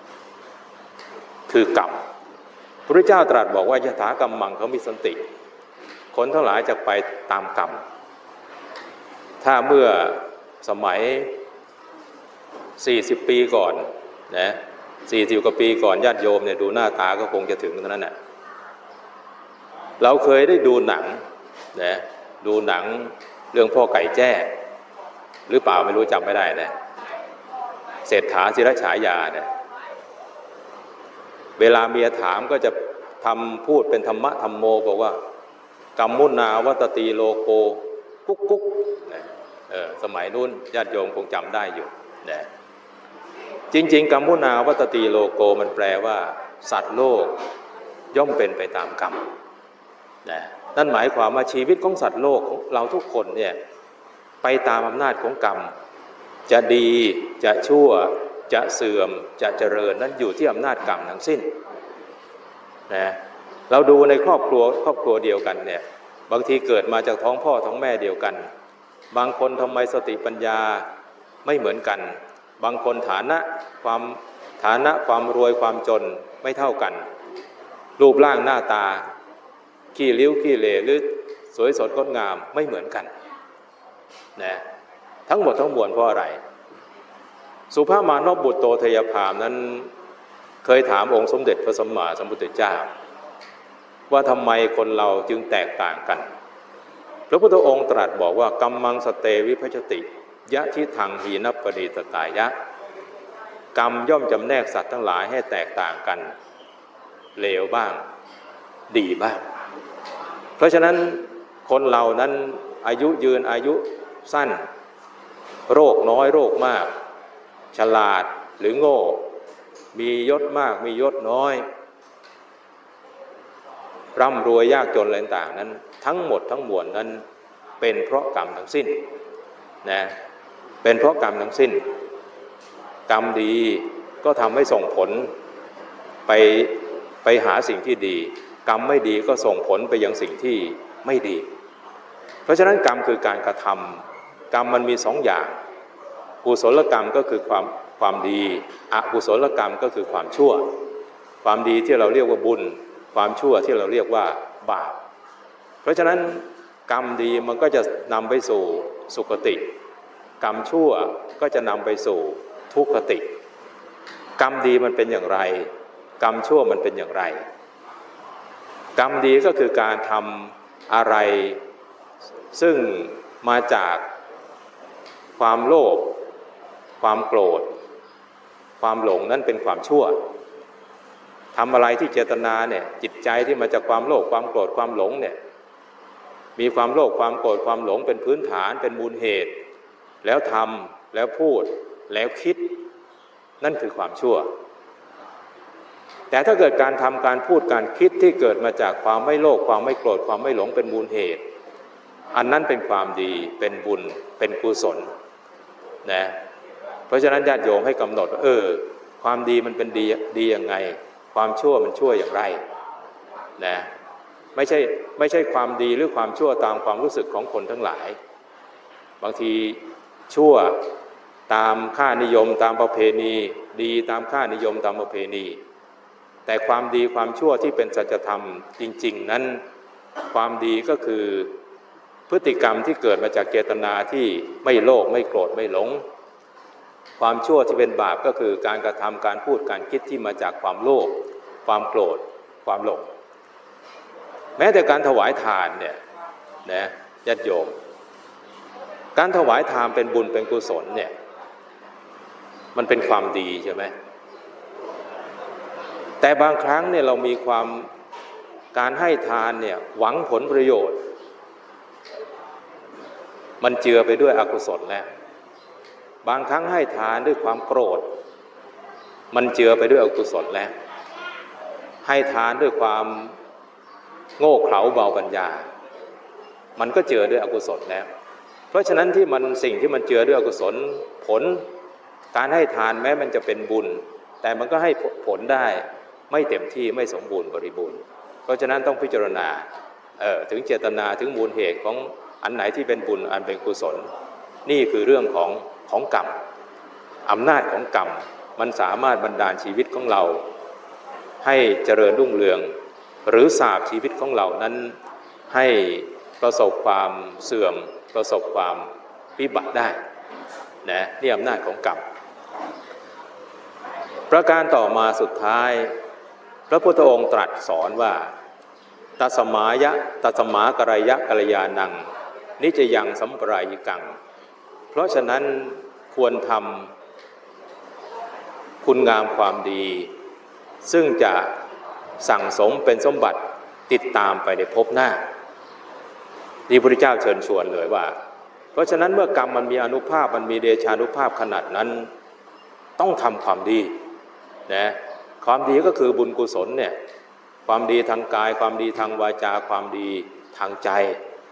คือกรรมพระพุทธเจ้าตรัสบอกว่ายะถากัมมังคมิสันติคนทั้งหลายจักไปตามกรรมถ้าเมื่อสมัยสี่สิบปีก่อนนะสี่สิบกว่าปีก่อนญาติโยมเนี่ยดูหน้าตาก็คงจะถึงเท่านั้นแหละเราเคยได้ดูหนังนะดูหนังเรื่องพ่อไก่แจ้หรือเปล่าไม่รู้จำไม่ได้นะเศรษฐาศิรฉายาเนี่ยเวลาเมียถามก็จะทำพูดเป็นธรรมะธรรมโมบอกว่ากรรมุนาวัตตีโลโกกุ๊กกุ๊กเออสมัยนู้นญาติโยมคงจำได้อยู่นะจริงๆกรรมุนาวัตตีโลโกมันแปลว่าสัตว์โลกย่อมเป็นไปตามกรรมนะนั่นหมายความว่าชีวิตของสัตว์โลกเราทุกคนเนี่ยไปตามอำนาจของกรรมจะดีจะชั่วจะเสื่อมจะเจริญนั้นอยู่ที่อำนาจกรรมทั้งสิ้นนะเราดูในครอบครัวครอบครัวเดียวกันเนี่ยบางทีเกิดมาจากท้องพ่อท้องแม่เดียวกันบางคนทำไมสติปัญญาไม่เหมือนกันบางคนฐานะความฐานะความรวยความจนไม่เท่ากันรูปร่างหน้าตาขี้ริ้วขี้เหร่หรือสวยสดงดงามไม่เหมือนกันนะทั้งหมดทั้งมวลเพราะอะไรสุภามานพบุตรโตทยพามนั้นเคยถามองค์สมเด็จพระสัมมาสัมพุทธเจ้าว่าทำไมคนเราจึงแตกต่างกันพระพุทธองค์ตรัสบอกว่ากัมมังสเตวิภัชติยะทิทังหีนัปปณีตตายะกรรมย่อมจำแนกสัตว์ทั้งหลายให้แตกต่างกันเลวบ้างดีบ้างเพราะฉะนั้นคนเรานั้นอายุยืนอายุสั้นโรคน้อยโรคมากฉลาดหรือโง่มียศมากมียศน้อยร่ำรวยยากจนอะไรต่างๆนั้นทั้งหมดทั้งมวลนั้นเป็นเพราะกรรมทั้งสิ้นนะเป็นเพราะกรรมทั้งสิ้นกรรมดีก็ทำให้ส่งผลไปไปหาสิ่งที่ดีกรรมไม่ดีก็ส่งผลไปยังสิ่งที่ไม่ดีเพราะฉะนั้นกรรมคือการกระทำกรรมมันมีสองอย่างกุศลกรรมก็คือความความดีอกุศลกรรมก็คือความชั่วความดีที่เราเรียกว่าบุญความชั่วที่เราเรียกว่าบาปเพราะฉะนั้นกรรมดีมันก็จะนำไปสู่สุคติกรรมชั่วก็จะนำไปสู่ทุกขติกรรมดีมันเป็นอย่างไรกรรมชั่วมันเป็นอย่างไรกรรมดีก็คือการทำอะไรซึ่งมาจากความโลภความโกรธความหลงนั้นเป็นความชั่วทำอะไรที่เจตนาเนี่ยจิตใจที่มาจากความโลภความโกรธความหลงเนี่ยมีความโลภความโกรธความหลงเป็นพื้นฐานเป็นมูลเหตุแล้วทำแล้วพูดแล้วคิดนั่นคือความชั่วแต่ถ้าเกิดการทำการพูดการคิดที่เกิดมาจากความไม่โลภความไม่โกรธความไม่หลงเป็นมูลเหตุอันนั้นเป็นความดีเป็นบุญเป็นกุศลนะเพราะฉะนั้นญาติโยมให้กำหนดว่าเออความดีมันเป็นดีดียังไงความชั่วมันชั่วอย่างไรนะไม่ใช่ไม่ใช่ความดีหรือความชั่วตามความรู้สึกของคนทั้งหลายบางทีชั่วตามค่านิยมตามประเพณีดีตามค่านิยมตามประเพณีแต่ความดีความชั่วที่เป็นสัจธรรมจริงๆนั้นความดีก็คือพฤติกรรมที่เกิดมาจากเจตนาที่ไม่โลภไม่โกรธไม่หลงความชั่วที่เป็นบาปก็คือการกระทำการพูดการคิดที่มาจากความโลภความโกรธความหลงแม้แต่การถวายทานเนี่ยนะญาติโยมการถวายทานเป็นบุญเป็นกุศลเนี่ยมันเป็นความดีใช่ไหมแต่บางครั้งเนี่ยเรามีความการให้ทานเนี่ยหวังผลประโยชน์มันเจือไปด้วยอกุศลแล้วบางครั้งให้ทานด้วยความโกรธมันเจือไปด้วยอกุศลแล้วให้ทานด้วยความโง่เขลาเบาปัญญามันก็เจือด้วยอกุศลแล้วเพราะฉะนั้นที่มันสิ่งที่มันเจือด้วยอกุศลผลการให้ทานแม้มันจะเป็นบุญแต่มันก็ให้ผลได้ไม่เต็มที่ไม่สมบูรณ์บริบูรณ์เพราะฉะนั้นต้องพิจารณาเอ่อถึงเจตนาถึงมูลเหตุของอันไหนที่เป็นบุญอันเป็นกุศลนี่คือเรื่องของของกรรมอำนาจของกรรมมันสามารถบันดาลชีวิตของเราให้เจริญรุ่งเรืองหรือสาบชีวิตของเรานั้นให้ประสบความเสื่อมประสบความวิบัติได้นะนี่อำนาจของกรรมประการต่อมาสุดท้ายพระพุทธองค์ตรัสสอนว่าตัสมายะตัสมากรยะกัลยาณังนิจยังสัมปรายิกังเพราะฉะนั้นควรทำคุณงามความดีซึ่งจะสั่งสมเป็นสมบัติติดตามไปในภพหน้าที่พระพุทธเจ้าเชิญชวนเลยว่าเพราะฉะนั้นเมื่อกรรมมันมีอานุภาพมันมีเดชานุภาพขนาดนั้นต้องทำความดีนะความดีก็คือบุญกุศลเนี่ยความดีทางกายความดีทางวาจาความดีทางใจ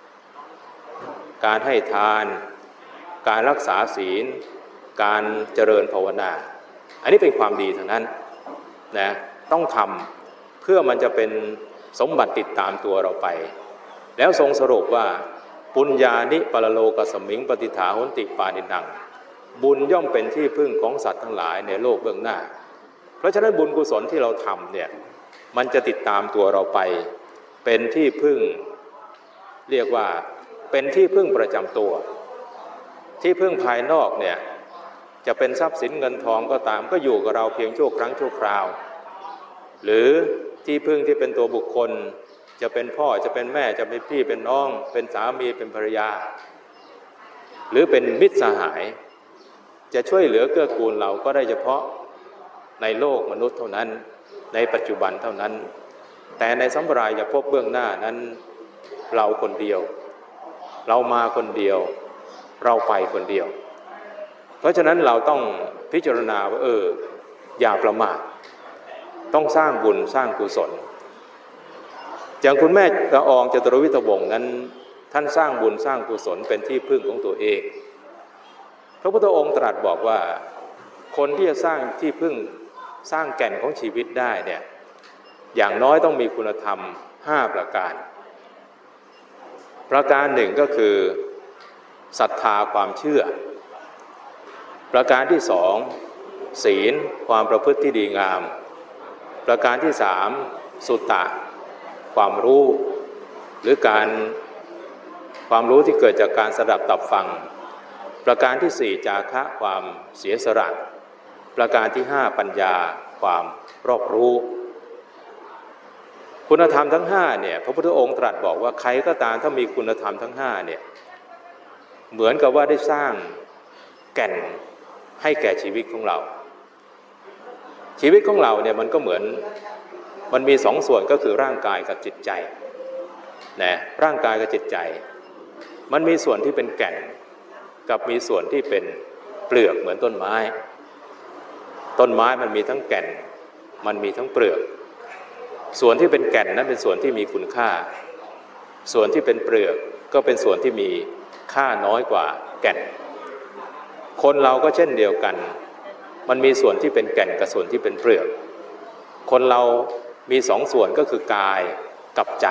การให้ทานการรักษาศีลการเจริญภาวนาอันนี้เป็นความดีทั้งนั้นนะต้องทำเพื่อมันจะเป็นสมบัติติดตามตัวเราไปแล้วทรงสรุปว่าปุญญานิปรโลกสมิงปฏิฐาโหนติปานินังบุญย่อมเป็นที่พึ่งของสัตว์ทั้งหลายในโลกเบื้องหน้าเพราะฉะนั้นบุญกุศลที่เราทำเนี่ยมันจะติดตามตัวเราไปเป็นที่พึ่งเรียกว่าเป็นที่พึ่งประจำตัวที่พึ่งภายนอกเนี่ยจะเป็นทรัพย์สินเงินทองก็ตามก็อยู่กับเราเพียงชั่วครั้งชั่วคราวหรือที่พึ่งที่เป็นตัวบุคคลจะเป็นพ่อจะเป็นแม่จะเป็นพี่เป็นน้องเป็นสามีเป็นภรรยาหรือเป็นมิตรสหายจะช่วยเหลือเกื้อกูลเราก็ได้เฉพาะในโลกมนุษย์เท่านั้นในปัจจุบันเท่านั้นแต่ในสัมปรายภพเบื้องหน้านั้นเราคนเดียวเรามาคนเดียวเราไปคนเดียวเพราะฉะนั้นเราต้องพิจารณาว่าเอออย่าประมาทต้องสร้างบุญสร้างกุศลอย่างคุณแม่ละอองจตุรวิทย์วงศ์นั้นท่านสร้างบุญสร้างกุศลเป็นที่พึ่งของตัวเองพระพุทธองค์ตรัสบอกว่าคนที่จะสร้างที่พึ่งสร้างแก่นของชีวิตได้เนี่ยอย่างน้อยต้องมีคุณธรรมห้าประการประการหนึ่งก็คือศรัทธาความเชื่อประการที่สองศีลความประพฤติที่ดีงามประการที่สามสุตตะความรู้หรือการความรู้ที่เกิดจากการสดับตับฟังประการที่สี่จาคะความเสียสละประการที่ห้าปัญญาความรอบรู้คุณธรรมทั้งห้าเนี่ยพระพุทธองค์ตรัสบอกว่าใครก็ตามถ้ามีคุณธรรมทั้งห้าเนี่ยเหมือนกับว่าได้สร้างแก่นให้แก่ชีวิตของเราชีวิตของเราเนี่ยมันก็เหมือนมันมีสองส่วนก็คือร่างกายกับจิตใจนะร่างกายกับจิตใจมันมีส่วนที่เป็นแก่นกับมีส่วนที่เป็นเปลือกเหมือนต้นไม้ต้นไม้มันมีทั้งแก่นมันมีทั้งเปลือกส่วนที่เป็นแก่นนั้นเป็นส่วนที่มีคุณค่าส่วนที่เป็นเปลือกก็เป็นส่วนที่มีค่าน้อยกว่าแก่นคนเราก็เช่นเดียวกันมันมีส่วนที่เป็นแก่นกับส่วนที่เป็นเปลือกคนเรามีสองส่วนก็คือกายกับใจ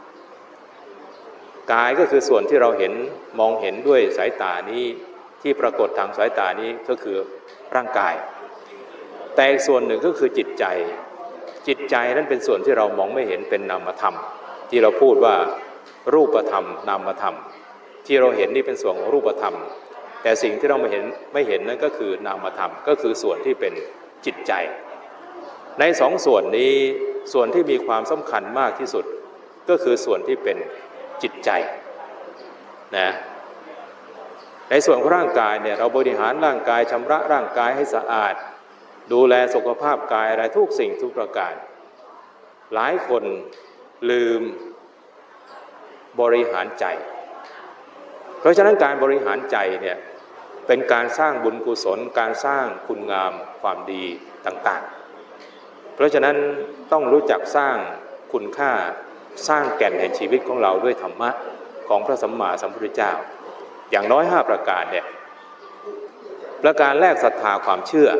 กายก็คือส่วนที่เราเห็นมองเห็นด้วยสายตานี้ที่ปรากฏทางสายตานี้ก็คือร่างกายแต่อีกส่วนหนึ่งก็คือจิตใจจิตใจนั้นเป็นส่วนที่เรามองไม่เห็นเป็นนามธรรมที่เราพูดว่ารูปธรรมนามธรรมที่เราเห็นนี่เป็นส่วนของรูปธรรมแต่สิ่งที่เราไม่เห็นไม่เห็นนั่นก็คือนามธรรมก็คือส่วนที่เป็นจิตใจในสองส่วนนี้ส่วนที่มีความสำคัญมากที่สุดก็คือส่วนที่เป็นจิตใจนะในส่วนของร่างกายเนี่ยเราบริหารร่างกายชำระร่างกายให้สะอาดดูแลสุขภาพกายอะไรทุกสิ่งทุกประการหลายคนลืมบริหารใจเพราะฉะนั้นการบริหารใจเนี่ยเป็นการสร้างบุญกุศลการสร้างคุณงามความดีต่างๆเพราะฉะนั้นต้องรู้จักสร้างคุณค่าสร้างแก่นแห่งชีวิตของเราด้วยธรรมะของพระสัมมาสัมพุทธเจ้าอย่างน้อยห้าประการเนี่ยประการแรกศรัทธาความเชื่อ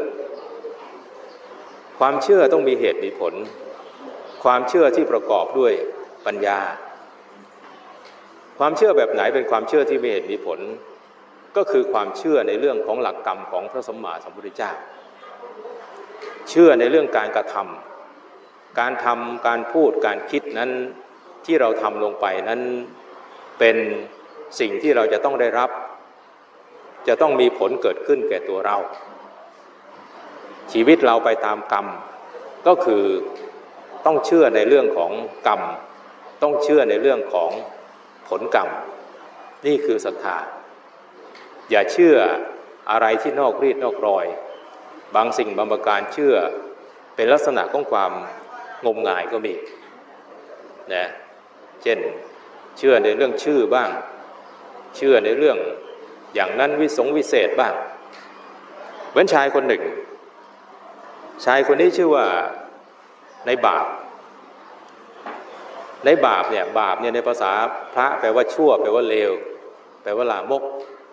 ความเชื่อต้องมีเหตุมีผลความเชื่อที่ประกอบด้วยปัญญาความเชื่อแบบไหนเป็นความเชื่อที่มีเหตุมีผลก็คือความเชื่อในเรื่องของหลักกรรมของพระสัมมาสัมพุทธเจ้าเชื่อในเรื่องการกระทำการทำการพูดการคิดนั้นที่เราทำลงไปนั้นเป็นสิ่งที่เราจะต้องได้รับจะต้องมีผลเกิดขึ้นแก่ตัวเราชีวิตเราไปตามกรรมก็คือต้องเชื่อในเรื่องของกรรมต้องเชื่อในเรื่องของผลกรรมนี่คือศรัทธาอย่าเชื่ออะไรที่นอกรีดนอกรอยบางสิ่งบางประการเชื่อเป็นลักษณะของความงมงายก็มีนะเช่นเชื่อในเรื่องชื่อบ้างเชื่อในเรื่องอย่างนั้นวิสงวิเศษบ้างเหมือนชายคนหนึ่งชายคนนี้ชื่อว่าในบาปในบาปเนี่ยบาปเนี่ยในภาษาพระแปลว่าชั่วแปลว่าเลวแปลว่าลามก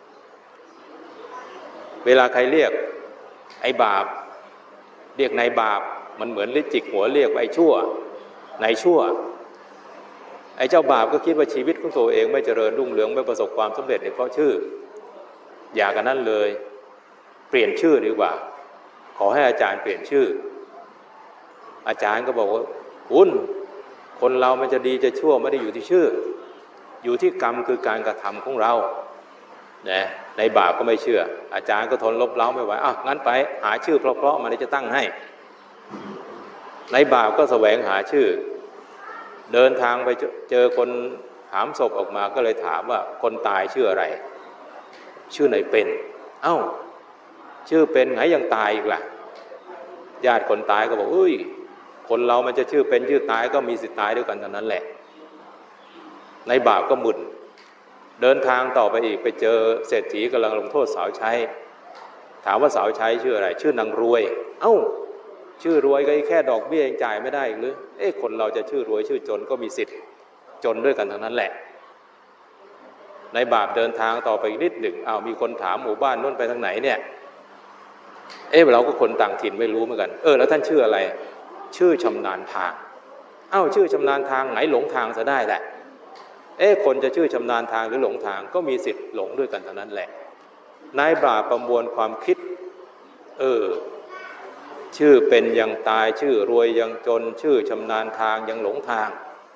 เวลาใครเรียกไอ้บาปเรียกนายบาปมันเหมือนลิจิกหัวเรียกไอ้ชั่วนายชั่วไอ้เจ้าบาปก็คิดว่าชีวิตของตัวเองไม่เจริญรุ่งเรืองไม่ประสบความสำเร็จเพราะชื่ออย่ากันนั้นเลยเปลี่ยนชื่อดีกว่าขอให้อาจารย์เปลี่ยนชื่ออาจารย์ก็บอกว่าคุณคนเรามันจะดีจะชั่วไม่ได้อยู่ที่ชื่ออยู่ที่กรรมคือการกระทำของเรานะในบาปก็ไม่เชื่ออาจารย์ก็ทนลบเล้าไม่ไหวอ่ะงั้นไปหาชื่อเพราะๆมาจะตั้งให้ในบาปก็แสวงหาชื่อเดินทางไปเจอคนหามศพออกมาก็เลยถามว่าคนตายชื่ออะไรชื่อไหนเป็นเอ้าชื่อเป็นไงยังตายอีกล่ะญาติคนตายก็บอกเอ้ยคนเรามันจะชื่อเป็นชื่อตายก็มีสิทธิ์ตายด้วยกันเท่านั้นแหละในบาปก็หมุนเดินทางต่อไปอีกไปเจอเศรษฐีกำลังลงโทษสาวใช้ถามว่าสาวใช้ชื่ออะไรชื่อนางรวยเอ้าชื่อรวยก็แค่ดอกเบี้ยยังจ่ายไม่ได้หรือเอ๊ะคนเราจะชื่อรวยชื่อจนก็มีสิทธิ์จนด้วยกันทั้งนั้นแหละในบาปเดินทางต่อไปอีกนิดหนึ่งอ้าวมีคนถามหมู่บ้านนู้นไปทางไหนเนี่ยเอ๊ะเราก็คนต่างถิ่นไม่รู้เหมือนกันเออแล้วท่านชื่ออะไรชื่อชำนาญทางเอ้าชื่อชำนาญทางไหนหลงทางซะได้แหละเอ๊ะคนจะชื่อชำนาญทางหรือหลงทางก็มีสิทธิ์หลงด้วยกันทั้งนั้นแหละนายบาปประมวลความคิดเออชื่อเป็นยังตายชื่อรวยยังจนชื่อชำนาญทางยังหลงทาง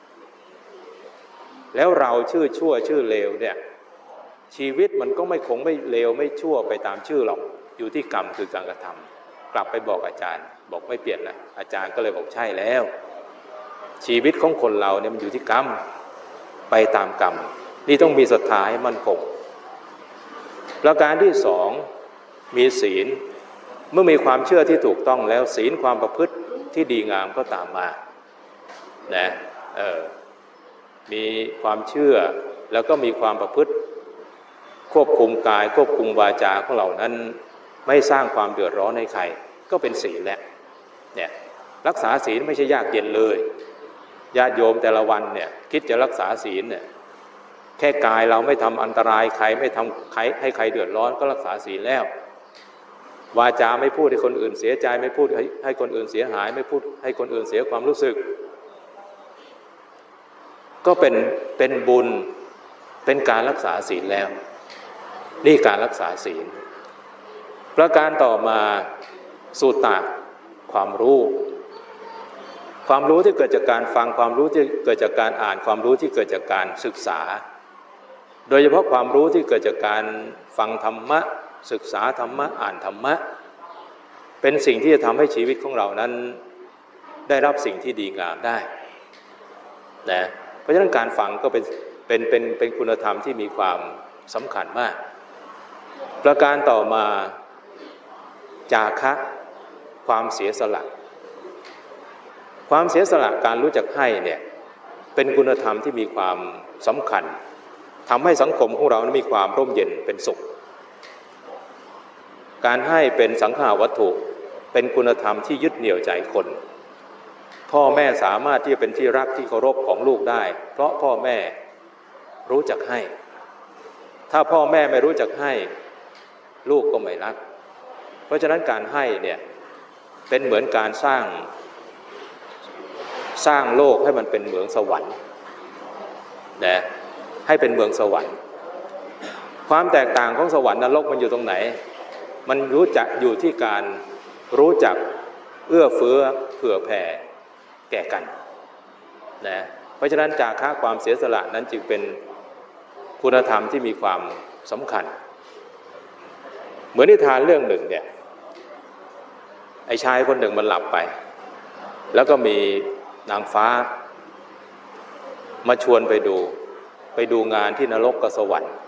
แล้วเราชื่อชั่วชื่อเลวเนี่ยชีวิตมันก็ไม่คงไม่เลวไม่ชั่วไปตามชื่อหรอกอยู่ที่กรรมคือการกระทำกลับไปบอกอาจารย์บอกไม่เปลี่ยนนะอาจารย์ก็เลยบอกใช่แล้วชีวิตของคนเราเนี่ยมันอยู่ที่กรรมไปตามกรรมนี่ต้องมีศรัทธาให้มั่นคงประการที่สองมีศีลเมื่อมีความเชื่อที่ถูกต้องแล้วศีลความประพฤติที่ดีงามก็ตามมานะเออมีความเชื่อแล้วก็มีความประพฤติควบคุมกายควบคุมวาจาของเรานั้นไม่สร้างความเดือดร้อนให้ใครก็เป็นศีลแหละเนี่ยรักษาศีลไม่ใช่ยากเย็นเลยญาติโยมแต่ละวันเนี่ยคิดจะรักษาศีลเนี่ยแค่กายเราไม่ทำอันตรายใครไม่ทำใครให้ใครเดือดร้อนก็รักษาศีลแล้ววาจาไม่พูดให้คนอื่นเสียใจไม่พูดให้คนอื่นเสียหายไม่พูดให้คนอื่นเสียความรู้สึกก็เป็นเป็นบุญเป็นการรักษาศีลแล้วนี่การรักษาศีลประการต่อมาสุตตะความรู้ความรู้ที่เกิดจากการฟังความรู้ที่เกิดจากการอ่านความรู้ที่เกิดจากการศึกษาโดยเฉพาะความรู้ที่เกิดจากการฟังธรรมะศึกษาธรรมะอ่านธรรมะเป็นสิ่งที่จะทำให้ชีวิตของเรานั้นได้รับสิ่งที่ดีงามได้นะเพราะฉะนั้นการฟังก็เป็นเป็นเป็นเป็นคุณธรรมที่มีความสำคัญมากประการต่อมาจาคะความเสียสละความเสียสละการรู้จักให้เนี่ยเป็นคุณธรรมที่มีความสำคัญทำให้สังคมของเรามีความร่มเย็นเป็นสุขการให้เป็นสังฆาวัตถุเป็นคุณธรรมที่ยึดเหนี่ยวใจคนพ่อแม่สามารถที่จะเป็นที่รักที่เคารพของลูกได้เพราะพ่อแม่รู้จักให้ถ้าพ่อแม่ไม่รู้จักให้ลูกก็ไม่รักเพราะฉะนั้นการให้เนี่ยเป็นเหมือนการสร้างสร้างโลกให้มันเป็นเมืองสวรรค์นะให้เป็นเมืองสวรรค์ความแตกต่างของสวรรค์นรกมันอยู่ตรงไหนมันรู้จักอยู่ที่การรู้จักเอื้อเฟื้อเผื่อแผ่แก่กันนะเพราะฉะนั้นจาคะความเสียสละนั้นจึงเป็นคุณธรรมที่มีความสำคัญเหมือนนิทานเรื่องหนึ่งเนี่ยไอ้ชายคนหนึ่งมันหลับไปแล้วก็มีนางฟ้ามาชวนไปดูไปดูงานที่นรกกับสวรรค์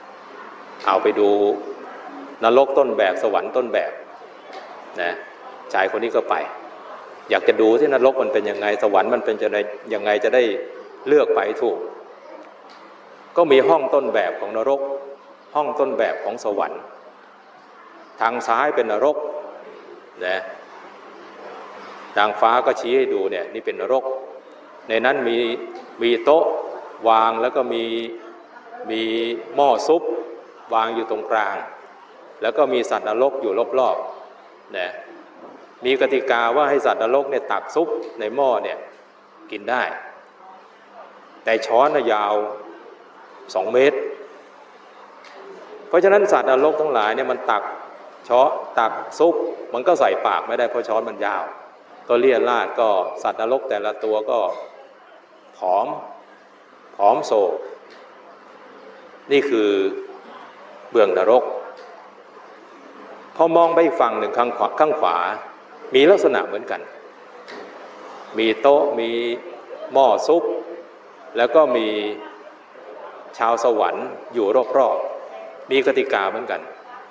เอาไปดูนรกต้นแบบสวรรค์ต้นแบบนะชชายคนนี้ก็ไปอยากจะดูที่นรกมันเป็นยังไงสวรรค์มันเป็นจะยังไงจะได้เลือกไปถูกก็มีห้องต้นแบบของนรกห้องต้นแบบของสวรรค์ทางซ้ายเป็นนรกนะนางฟ้าก็ชี้ให้ดูเนี่ยนี่เป็นนรกในนั้นมีมีโต๊ะวางแล้วก็มีมีหม้อซุปวางอยู่ตรงกลางแล้วก็มีสัตว์นรกอยู่รอบๆนะมีกติกาว่าให้สัตว์นรกเนี่ยตักซุปในหม้อเนี่ยกินได้แต่ช้อนยาวสองเมตรเพราะฉะนั้นสัตว์นรกทั้งหลายเนี่ยมันตักช้อนตักซุปมันก็ใส่ปากไม่ได้เพราะช้อนมันยาวก็เลี่ยราดก็สัตว์นรกแต่ละตัวก็ผอมผอมโซนี่คือเบื้องนรกพอมองไปอีกฝั่งหนึ่งข้างขวาข้างขวามีลักษณะเหมือนกันมีโต๊ะมีหม้อซุปแล้วก็มีชาวสวรรค์อยู่รอบๆมีกติกาเหมือนกัน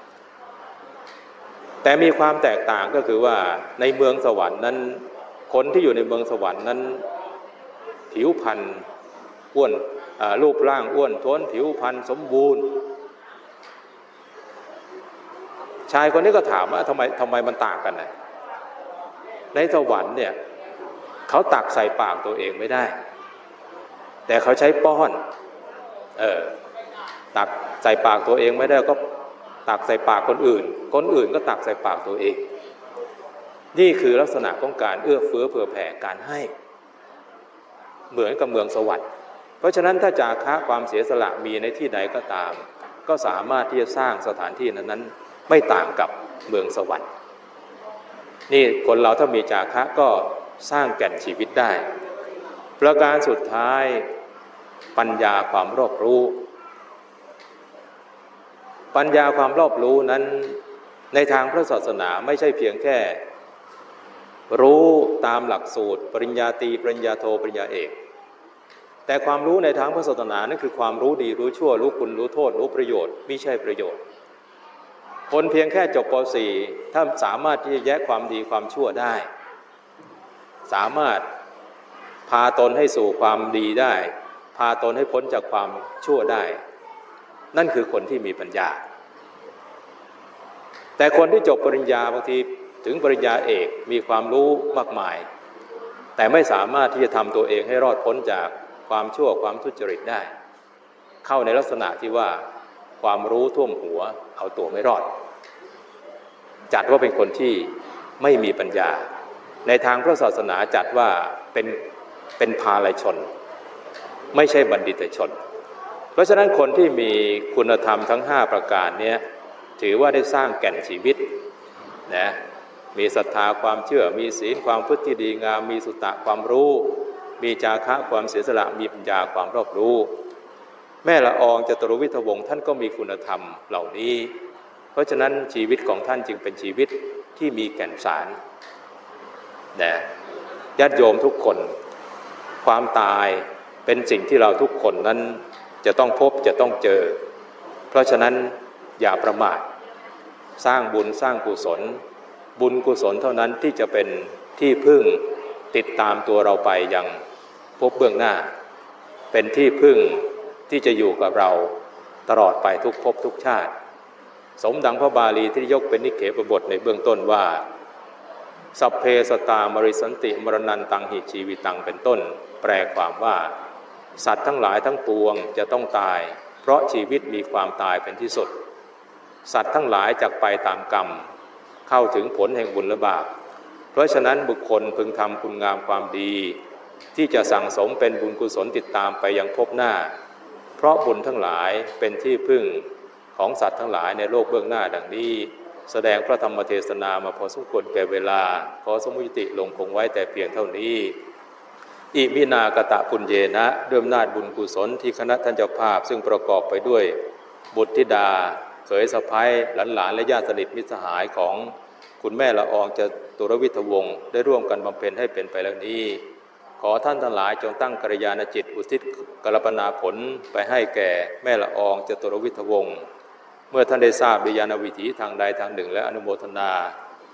แต่มีความแตกต่างก็คือว่าในเมืองสวรรค์นั้นคนที่อยู่ในเมืองสวรรค์นั้นผิวพรรณอ้วนรูปร่างอ้วนท้วนผิวพรรณสมบูรณ์ชายคนนี้ก็ถามว่าทำไมทำไมมันต่างกันนะในสวรรค์เนี่ยเขาตักใส่ปากตัวเองไม่ได้แต่เขาใช้ป้อนเออตักใส่ปากตัวเองไม่ได้ก็ตักใส่ปากคนอื่นคนอื่นก็ตักใส่ปากตัวเองนี่คือลักษณะของการเอื้อเฟื้อเผื่อแผ่การให้เหมือนกับเมืองสวรรค์เพราะฉะนั้นถ้าจาคะความเสียสละมีในที่ใดก็ตามก็สามารถที่จะสร้างสถานที่นั้นๆไม่ต่างกับเมืองสวรรค์นี่คนเราถ้ามีจาคะก็สร้างแก่นชีวิตได้ประการสุดท้ายปัญญาความรอบรู้ปัญญาความรอบรู้นั้นในทางพระศาสนาไม่ใช่เพียงแค่รู้ตามหลักสูตรปริญญาตรีปริญญาโทปริญญาเอกแต่ความรู้ในทางพระศาสนานั่นคือความรู้ดีรู้ชั่วรู้คุณรู้โทษรู้ประโยชน์ไม่ใช่ประโยชน์คนเพียงแค่จบป .สี่ ถ้าสามารถที่จะแยกความดีความชั่วได้สามารถพาตนให้สู่ความดีได้พาตนให้พ้นจากความชั่วได้นั่นคือคนที่มีปัญญาแต่คนที่จบปริญญาบางทีถึงปริญญาเอกมีความรู้มากมายแต่ไม่สามารถที่จะทำตัวเองให้รอดพ้นจากความชั่วความทุจริตได้เข้าในลักษณะที่ว่าความรู้ท่วมหัวเอาตัวไม่รอดจัดว่าเป็นคนที่ไม่มีปัญญาในทางพระศาสนาจัดว่าเป็นเป็นพาลชนไม่ใช่บัณฑิตชนเพราะฉะนั้นคนที่มีคุณธรรมทั้งห้าประการนี้ถือว่าได้สร้างแก่นชีวิตนะมีศรัทธาความเชื่อมีศีลความพฤติดีงามมีสุตตะความรู้มีจาคะความเสียสละมีปัญญาความรอบรู้แม่ละอองจตุรวิทย์วงศ์ท่านก็มีคุณธรรมเหล่านี้เพราะฉะนั้นชีวิตของท่านจึงเป็นชีวิตที่มีแก่นสารนะญาติโยมทุกคนความตายเป็นสิ่งที่เราทุกคนนั้นจะต้องพบจะต้องเจอเพราะฉะนั้นอย่าประมาทสร้างบุญสร้างกุศลบุญกุศลเท่านั้นที่จะเป็นที่พึ่งติดตามตัวเราไปยังพบเบื้องหน้าเป็นที่พึ่งที่จะอยู่กับเราตลอดไปทุกภพทุกชาติสมดังพระบาลีที่ยกเป็นนิเขปบทในเบื้องต้นว่าสัพเพสตามริสันติมรณันตังหิชีวิตังเป็นต้นแปลความว่าสัตว์ทั้งหลายทั้งปวงจะต้องตายเพราะชีวิตมีความตายเป็นที่สุดสัตว์ทั้งหลายจักไปตามกรรมเข้าถึงผลแห่งบุญและบาปเพราะฉะนั้นบุคคลพึงทำคุณงามความดีที่จะสั่งสมเป็นบุญกุศลติดตามไปยังภพหน้าเพราะบุญทั้งหลายเป็นที่พึ่งของสัตว์ทั้งหลายในโลกเบื้องหน้าดังนี้แสดงพระธรรมเทศนามาพอสมควรแก่เวลาขอสมุติลงคงไว้แต่เพียงเท่านี้อิมินากตะปุญเยนะด้วยอำนาจบุญกุศลที่คณะท่านเจ้าภาพซึ่งประกอบไปด้วยบุตรธิดาเขยสะใภ้หลานๆและญาติสนิทมิตรสหายของคุณแม่ละอองจตุรวิทย์วงศ์ได้ร่วมกันบำเพ็ญให้เป็นไปแล้วนี้ขอท่านทั้งหลายจงตั้งกัลยาณจิตอุทิศกัลปนาผลไปให้แก่แม่ละอองจตุรวิทย์วงศ์เมื่อท่านได้ทราบวิญญาณวิถีทางใดทางหนึ่งและอนุโมทนา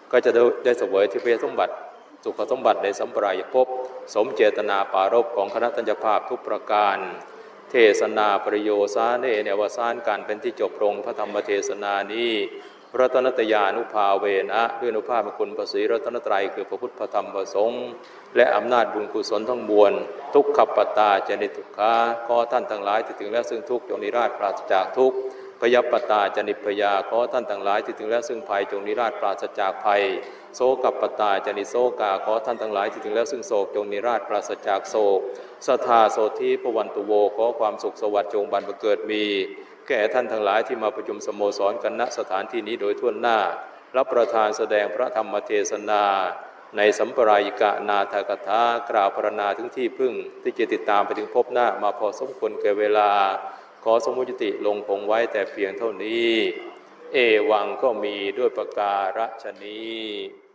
ก็จะได้เสวยทิพยสมบัติสุขสมบัติในสัมปรายภพสมเจตนาปารภของคณะทัญญภาพทุกประการเทศนาประโยชน์เนในอวสานการเป็นที่จบลงพระธรรมเทศนานี้รัตนตยานุภาเวนะด้วยอนุภาพคุณพระศรีรัตนตรัยคือพระพุทธพระธรรมพระสงฆ์และอำนาจบุญกุศลทั้งมวลทุกขปตาจนิทุกขาขอท่านทั้งหลายที่ถึงแล้วซึ่งทุกข์จงนิราชปราศจากทุกข์พยปตาจนิพยาขอท่านทั้งหลายที่ถึงแล้วซึ่งภัยจงนิราชปราศจากภัยโศกปตาจนิโศกาขอท่านทั้งหลายที่ถึงแล้วซึ่งโศกจงนิราชปราศจากโศกสัทธาโสธีปวันตุโวขอความสุขสวัสดิ์จงบันเกิดมีแก่ท่านทั้งหลายที่มาประชุมสโมสรกันณสถานที่นี้โดยทั่วหน้ารับประทานแสดงพระธรรมเทศนาในสัมปรายกะนาถกถากล่าวพรรณนาถึงที่พึ่งที่จะติดตามไปถึงพบหน้ามาพอสมควรแก่เวลาขอสมุติลงคงไว้แต่เพียงเท่านี้เอวังก็มีด้วยประการฉะนี้